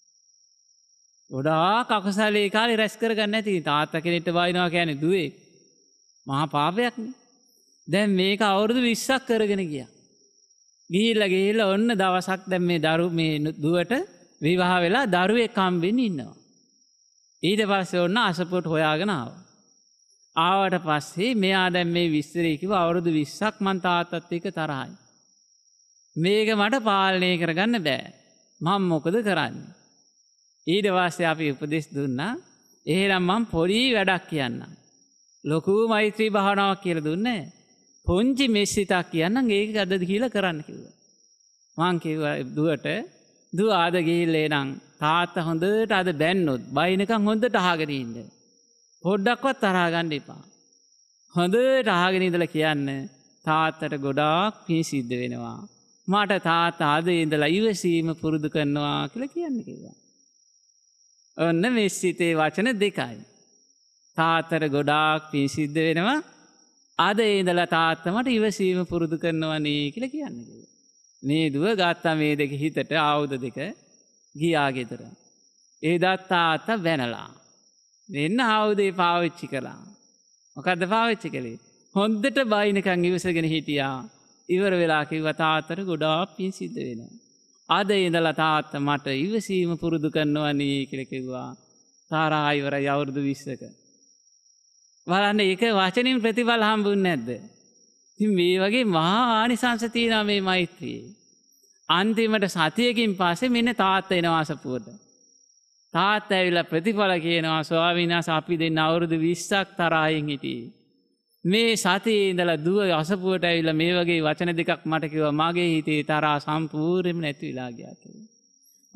ගොඩාක් අකුසලයේ කාලේ රැස් කරගන්න නැති තාත්තා කෙනෙක්ට බයිනවා කියන්නේ දුවේ. මහා පාපයක්නේ. දැන් මේක අවුරුදු 20ක් කරගෙන ගියා. ගිහිල්ලා ඔන්න දවසක් දැන් මේ දුවට විවාහ වෙලා දරුවෙක් හම්බෙන්න ඉන්නවා. ඊට පස්සේ ඔන්න අසපුවට හොයාගෙන ආවා. ආවට පස්සේ මෙයා දැන් මේ විස්තරේ කිව්ව අවුරුදු 20ක් මං තාත්තත් එක්ක තරහයි. මේක මට පාලනය කරගන්න බෑ. මම මොකද කරන්නේ? ඊට පස්සේ අපි උපදෙස් දුන්නා. එහෙනම් මං පොඩි වැඩක් කියන්නම්. ලොකු මෛත්‍රී භාවනාවක් කියලා දුන්නේ. පොන්චි මෙස්සිතක් කියන්නම් ඒක අදද කියලා කරන්න කිව්වා. මං කිව්වා දුවට දුව ආද ගිහිල්ලා එනං තාත්තා හොඳට අද බැන්නොත් බයිනකම් හොඳට අහගෙන ඉන්න. පොඩ්ඩක්වත් තරහ ගන්න එපා. හොඳට අහගෙන ඉඳලා කියන්න තාත්තට ගොඩාක් පින් සිද්ධ වෙනවා. මට තාත්තා අද ඉඳලා ඉවසීම පුරුදු කරනවා කියලා කියන්න කිව්වා. ඔන්න මෙස්සිතේ වචන දෙකයි. තාත්තට ගොඩාක් පින් සිද්ධ වෙනවා. අද ඉඳලා තාත්තා මට ඉවසීම පුරුදු කරනවනේ කියලා කියන්න කිව්වා. මේ දුව ගත්තා මේ දෙක හිතට ආයුධ දෙක ගියා ගෙදර. එදා තාත්තා වැනලා. දෙන්න ආයුධේ පාවිච්චි කළා. මොකද්ද පාවිච්චි කළේ? හොඳට බයිනකන් ඉවසගෙන හිටියා. ඉවර වෙලා කිව්වා තාත්තට ගොඩාක් පින් සිද්ධ වෙනවා. අද ඉඳලා තාත්තා මට ඉවසීම පුරුදු කරනවනේ කියලා කිව්වා. තාරා ඉවරයි අවුරුදු 20ක. බලන්න ඒක වචනින් ප්‍රතිඵල හම්බුන්නේ නැද්ද? ඉතින් මේ වගේ මහා ආනිසංස තියෙනවා මේ මෛත්‍රියේ. අන්තිමට සතියකින් පස්සේ මෙන්න තාත්තා එනවා අසපුවට. තාත්තා ඇවිල්ලා ප්‍රතිඵල කියනවා ස්වාමීන් වහන්සේ අපි දෙන්න අවුරුදු 20ක් තරහින් හිටියේ. මේ සතියේ ඉඳලා දුව අසපුවට ඇවිල්ලා මේ වගේ වචන දෙකක් මට කිව්වා මගේ හිතේ තරහා සම්පූර්ණයෙන්ම නැති වෙලා ගියා කියලා.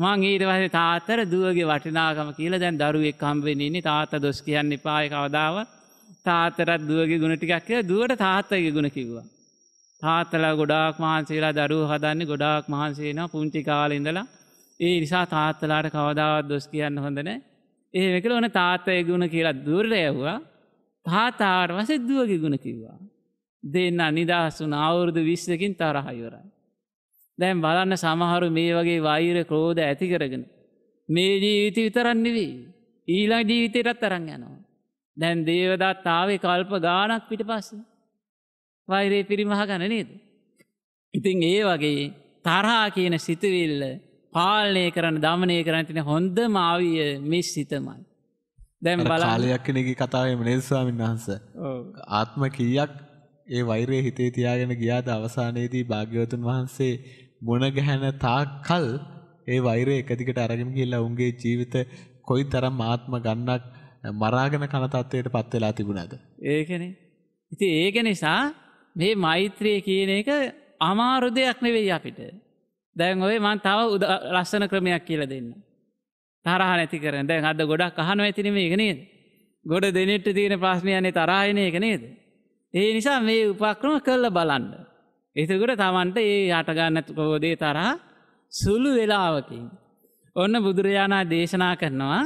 මං ඊට පස්සේ තාත්තට දුවගේ වටිනාකම කියලා දැන් දරුවෙක් හම්බ වෙන්නේ ඉන්නේ තාත්තා දොස් කියන්න එපා ඒ කවදාවත්. තාත්තටත් දුවගේ ගුණ ටිකක් කියලා දුවට තාත්තගේ ගුණ කිව්වා. තාත්තලා ගොඩාක් මහන්සි වෙලා දරුවෝ හදන්නේ ගොඩාක් මහන්සි වෙනවා පුංචි කාලේ ඉඳලා. ඒ නිසා තාත්තලාට කවදාවත් දොස් කියන්න හොඳ නැහැ. එහෙම කියලා ඕන තාත්තගේ ගුණ කියලා දුවට යවුවා. තාත්තාට පස්සේ දුවගේ ගුණ කිව්වා. දෙන්න නිදහස් වුණා අවුරුදු 20කින් තරහ ඉවරයි. දැන් බලන්න සමහරු මේ වගේ වෛර ක්‍රෝධ ඇති කරගෙන මේ ජීවිතය විතරක් නෙවෙයි ඊළඟ ජීවිතයටත් අරන් යනවා. දැන් දේවදත්ත ආවේ කල්ප ගාණක් පිටපස්සේ. වෛරේ පිරිමහගෙන නේද? ඉතින් ඒ වගේ තරහා කියන සිතුවිල්ල පාලනය කරන්න දමනය කරන්න තියෙන හොඳම ආවිය මේ සිතමයි. දැන් බලන්න කාලයක් කෙනෙක්ගේ කතාවෙම නේද ස්වාමීන් වහන්සේ. ආත්ම කීයක් ඒ වෛරය හිතේ තියාගෙන ගියාද අවසානයේදී භාග්‍යවතුන් වහන්සේ මුණ ගැහෙන තාක්කල් ඒ වෛරය එක දිගට අරගෙන ගිහිල්ලා උන්ගේ ජීවිත කොයිතරම් ආත්ම ගණනක් මරාගෙන කන තත්ත්වයට පත් වෙලා තිබුණාද? ඒකනේ. ඉතින් ඒක නිසා මේ මෛත්‍රිය කියන එක අමාරු දෙයක් නෙවෙයි අපිට. දැන් ඔය මම තව ලස්සන ක්‍රමයක් කියලා දෙන්න. තරහ නැති කරන. දැන් අද ගොඩක් අහනවා ඇතිනේ මේක නේද? ගොඩ දෙනෙට තියෙන ප්‍රශ්නයනේ තරහ එන එක නේද? ඒ නිසා මේ උපක්‍රම කරලා බලන්න. එතකොට Tamanට ඒ යට ගන්න ප්‍රෝධේ තරහ සුළු වෙලාවකින් ඔන්න බුදුරජාණන් දේශනා කරනවා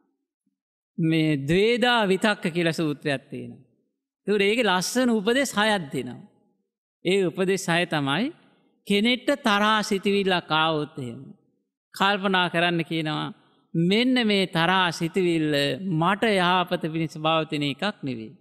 මේ ද්වේදා විතක්ක කියලා සූත්‍රයක් තියෙනවා. ඒකට ඒකේ ලස්සන උපදේශ 6ක් දෙනවා. ඒ උපදේශ 6 තමයි කෙනෙක්ට තරහ සිතවිල්ලක් ආවොත් එහෙම කල්පනා කරන්න කියනවා මෙන්න මේ තරහ සිතවිල්ල මට යහපත පිණිස පවතින එකක් නෙවෙයි.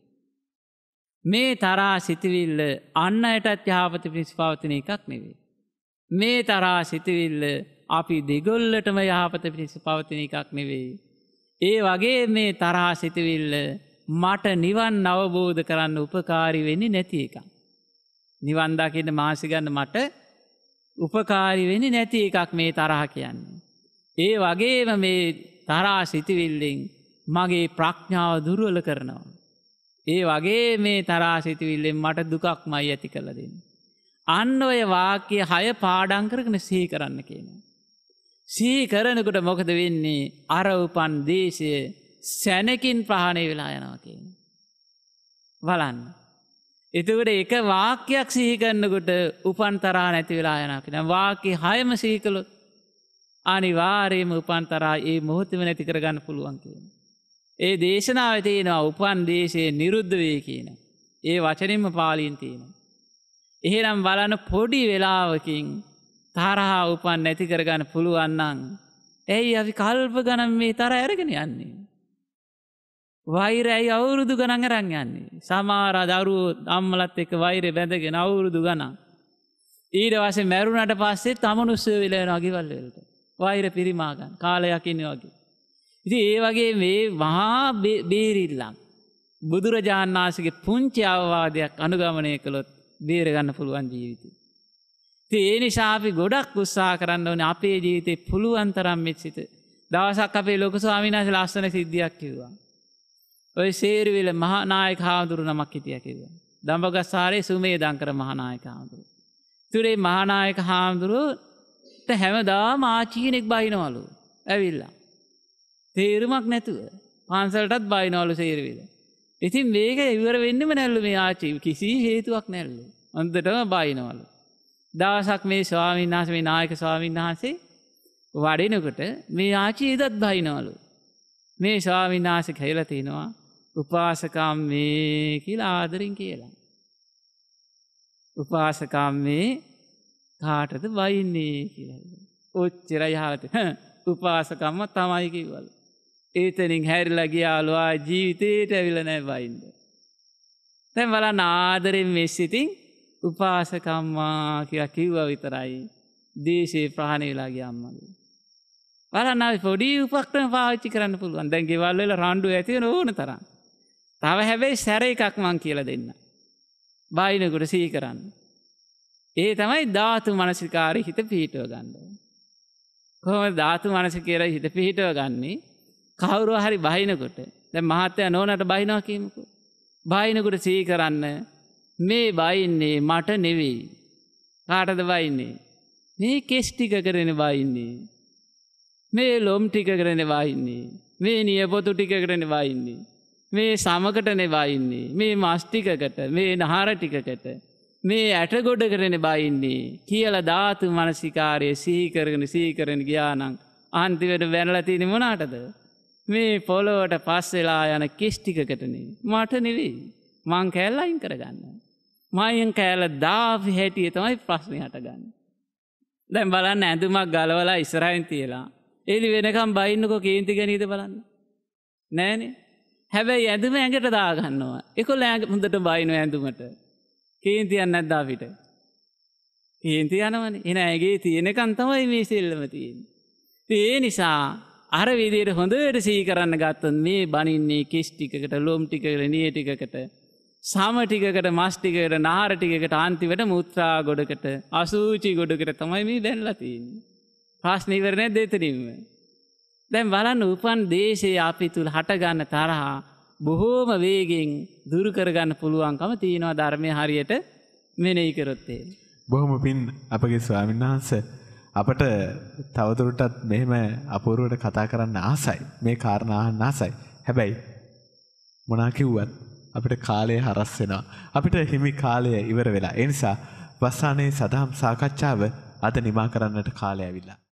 මේ තරහ සිතවිල්ල අන් අයටත් යහපත පිණිස පවතින එකක් නෙවෙයි. මේ තරහ සිතවිල්ල අපි දෙගොල්ලටම යහපත පිණිස පවතින එකක් නෙවෙයි. ඒ වගේ මේ තරහ සිතවිල්ල මට නිවන් අවබෝධ කරන්න උපකාරී වෙන්නේ නැති එකක්. නිවන් දකින්න මාසි ගන්න මට උපකාරී වෙන්නේ නැති එකක් මේ තරහ කියන්නේ. ඒ වගේම මේ තරහ සිතවිල්ලෙන් මගේ ප්‍රඥාව දුර්වල කරනවා. ඒ වගේ මේ තරහ සිතවිල්ලෙන් මට දුකක්මයි ඇති කරලා දෙන්නේ. අන්න ඔය වාක්‍ය 6 පාඩම් කරගෙන සිහි කරන්න කියනවා. සිහි කරනකොට මොකද වෙන්නේ? අර උපන් දේශය සැනකින් ප්‍රහාණය වෙලා යනවා කියනවා. බලන්න. එතකොට එක වාක්‍යයක් සිහි කරනකොට උපන් තරහ නැති වෙලා යනවා කියනවා. වාක්‍ය 6ම සිහි කළොත් අනිවාර්යයෙන්ම උපන් තරහ ඒ මොහොතේම නැති කරගන්න පුළුවන් කියනවා. ඒ දේශනාවේ තියෙනවා උපන් දේශේ නිරුද්ධ වේ කියන. ඒ වචනින්ම පාලියෙන් තියෙනවා. එහෙනම් බලන්න පොඩි වෙලාවකින් තරහ උපන් නැති කරගන්න පුළුවන් නම් ඇයි අපි කල්ප ගණන් මේ තරහ අරගෙන යන්නේ? වෛරයයි අවුරුදු ගණන් අරන් යන්නේ. සමහර දරුවෝ අම්මලත් එක්ක වෛරය බැඳගෙන අවුරුදු ගණන්. ඊට පස්සේ මැරුණාට පස්සේ තමනුස්සය වෙලා යනවා ගෙවල් වලට. වෛර පිරිමා ගන්න කාලයක් ඉන්නේ වගේ. ඉතින් ඒ වගේ මේ මහා බේරිල්ලක් බුදුරජාණන් වහන්සේගේ පුංචි අවවාදයක් අනුගමනය කළොත් බේර ගන්න පුළුවන් ජීවිතේ. ඉතින් ඒ නිසා අපි ගොඩක් උත්සාහ කරන්න ඕනේ අපේ ජීවිතේ පුළුවන් තරම් මෙච්චිත. දවසක් අපේ ලොකු ස්වාමීන් වහන්සේ ලස්සන සිද්ධියක් කිව්වා. ඔය සේරුවිල මහා නායක හාමුදුරු නමක් හිටියා කිව්වා. දඹගස්සාරේ සුමේදංකර මහා නායක හාමුදුරු. ඉතින් මහා නායක හාමුදුරුට හැමදාම ආචීනෙක් බයිනවලු. ඇවිල්ලා. තේරුමක් නැතුව පන්සලටත් බයිනවලු සේරුවිල. ඉතින් මේක ඉවර වෙන්නෙම නැල්ලු මේ ආචි කිසි හේතුවක් නැල්ලු. හොඳටම බයිනවලු. දවසක් මේ ස්වාමීන් වහන්සේ මේ නායක ස්වාමීන් වහන්සේ වඩිනකොට මේ ආචි එදත් බයිනවලු. මේ ස්වාමීන් වහන්සේ කියලා තිනවා උපාසකම්මේ කියලා ආදරෙන් කියලා. උපාසකම්මේ කාටද බයින්නේ කියලා. ඔච්චරයි ආවත. උපාසකම්ම තමයි කිව්වලු. ඒතනින් හැරිලා ගියාලු ආ ජීවිතේට ඇවිල්ලා නැහැ බයින්න. දැන් බලන්න ආදරෙන් මෙසිතින් උපාසකම්මා කියලා කිව්වා විතරයි දේශේ ප්‍රහාණය වෙලා ගියාම්මලු. බලන්න අපි පොඩි උපක්‍රම පාවිච්චි කරන්න පුළුවන්. දැන් ගෙවල් වල රණ්ඩු ඇති වෙන ඕන තරම්. තව හැබැයි සැර එකක් මං කියලා දෙන්න. බයිනකොට සිහි කරන්න. ඒ තමයි ධාතු මනසිකාරී හිත පිහිටව ගන්න. කොහොමද ධාතු මනසිකාරී හිත පිහිටව ගන්නේ? කවුරු හරි බයිනකොට දැන් මහත්තයා නෝනට බයිනවා කියමුකෝ. බයිනකොට සිහි කරන්න මේ බයින්නේ මට නෙවෙයි. කාටද බයින්නේ? මේ කෙස් ටික කරගෙන බයින්නේ. මේ ලොම් ටිකකටනේ වහින්නේ. මේ නියපොතු ටිකකටනේ වහින්නේ. මේ සමකටනේ වහින්නේ. මේ මස් ටිකකට, මේ නහර ටිකකට, මේ ඇට ගොඩකටනේ වහින්නේ කියලා ධාතු මනසිකාරයේ සිහි කරගෙන ගියා නම් අන්තිමට වැනලා තියෙන්නේ මොනකටද? මේ පොළොවට පස් වෙලා යන කිස් ටිකකටනේ. මට නෙවෙයි. මං කෑල්ල අයින් කරගන්නවා. මයෙන් කෑල්ල දාපු හැටියේ තමයි ප්‍රශ්නේ හටගන්නේ. දැන් බලන්න ඇඳුමක් ගලවලා ඉස්සරහින් තියලා එලි වෙනකම් බයින්නකෝ කේන්ති ගනීද බලන්න. නෑනේ. හැබැයි ඇඳුම ඇඟට දා ගන්නවා. ඒකොල්ල හොඳට බයිනෝ ඇඳුමට. කේන්ති යන්නේ නැද්ද අපිට? කේන්ති යනවනේ. එන ඇගේ තියෙනකන් තමයි මේ සෙල්ලම තියෙන්නේ. ඒ නිසා අර විදියට හොඳට සිහි කරන්න ගත්තොත් මේ බනින්නේ කිස් ටිකකට, ලොම් ටිකකට, නිය ටිකකට, සම ටිකකට, මස් ටිකකට, නාර ටිකකට, අන්තිමට මුත්‍රා ගොඩකට, අසූචි ගොඩකට තමයි මේ දැන්ලා තියෙන්නේ. ප්‍රශ්න ඉවර නැද්ද එතනින්ම? දැන් බලන්න උපන් දේශයේ අපි තුල හටගන්න තරහ බොහෝම වේගෙන් දුරු කරගන්න පුළුවන්කම තියෙනවා ධර්මයේ හරියට මෙනෙහි කරොත් එහෙම. බොහොම පින් අපගේ ස්වාමීන් වහන්සේ අපට තවදුරටත් මෙහෙම අපූර්වට කතා කරන්න ආසයි. මේ කාරණා අහන්න ආසයි. හැබැයි මොනා කිව්වත් අපිට කාලය හරස් වෙනවා. අපිට හිමි කාලය ඉවර වෙලා. ඒ නිසා වස්සානේ සදහම් සාකච්ඡාව අද නිමා කරන්නට කාලය ඇවිල්ලා.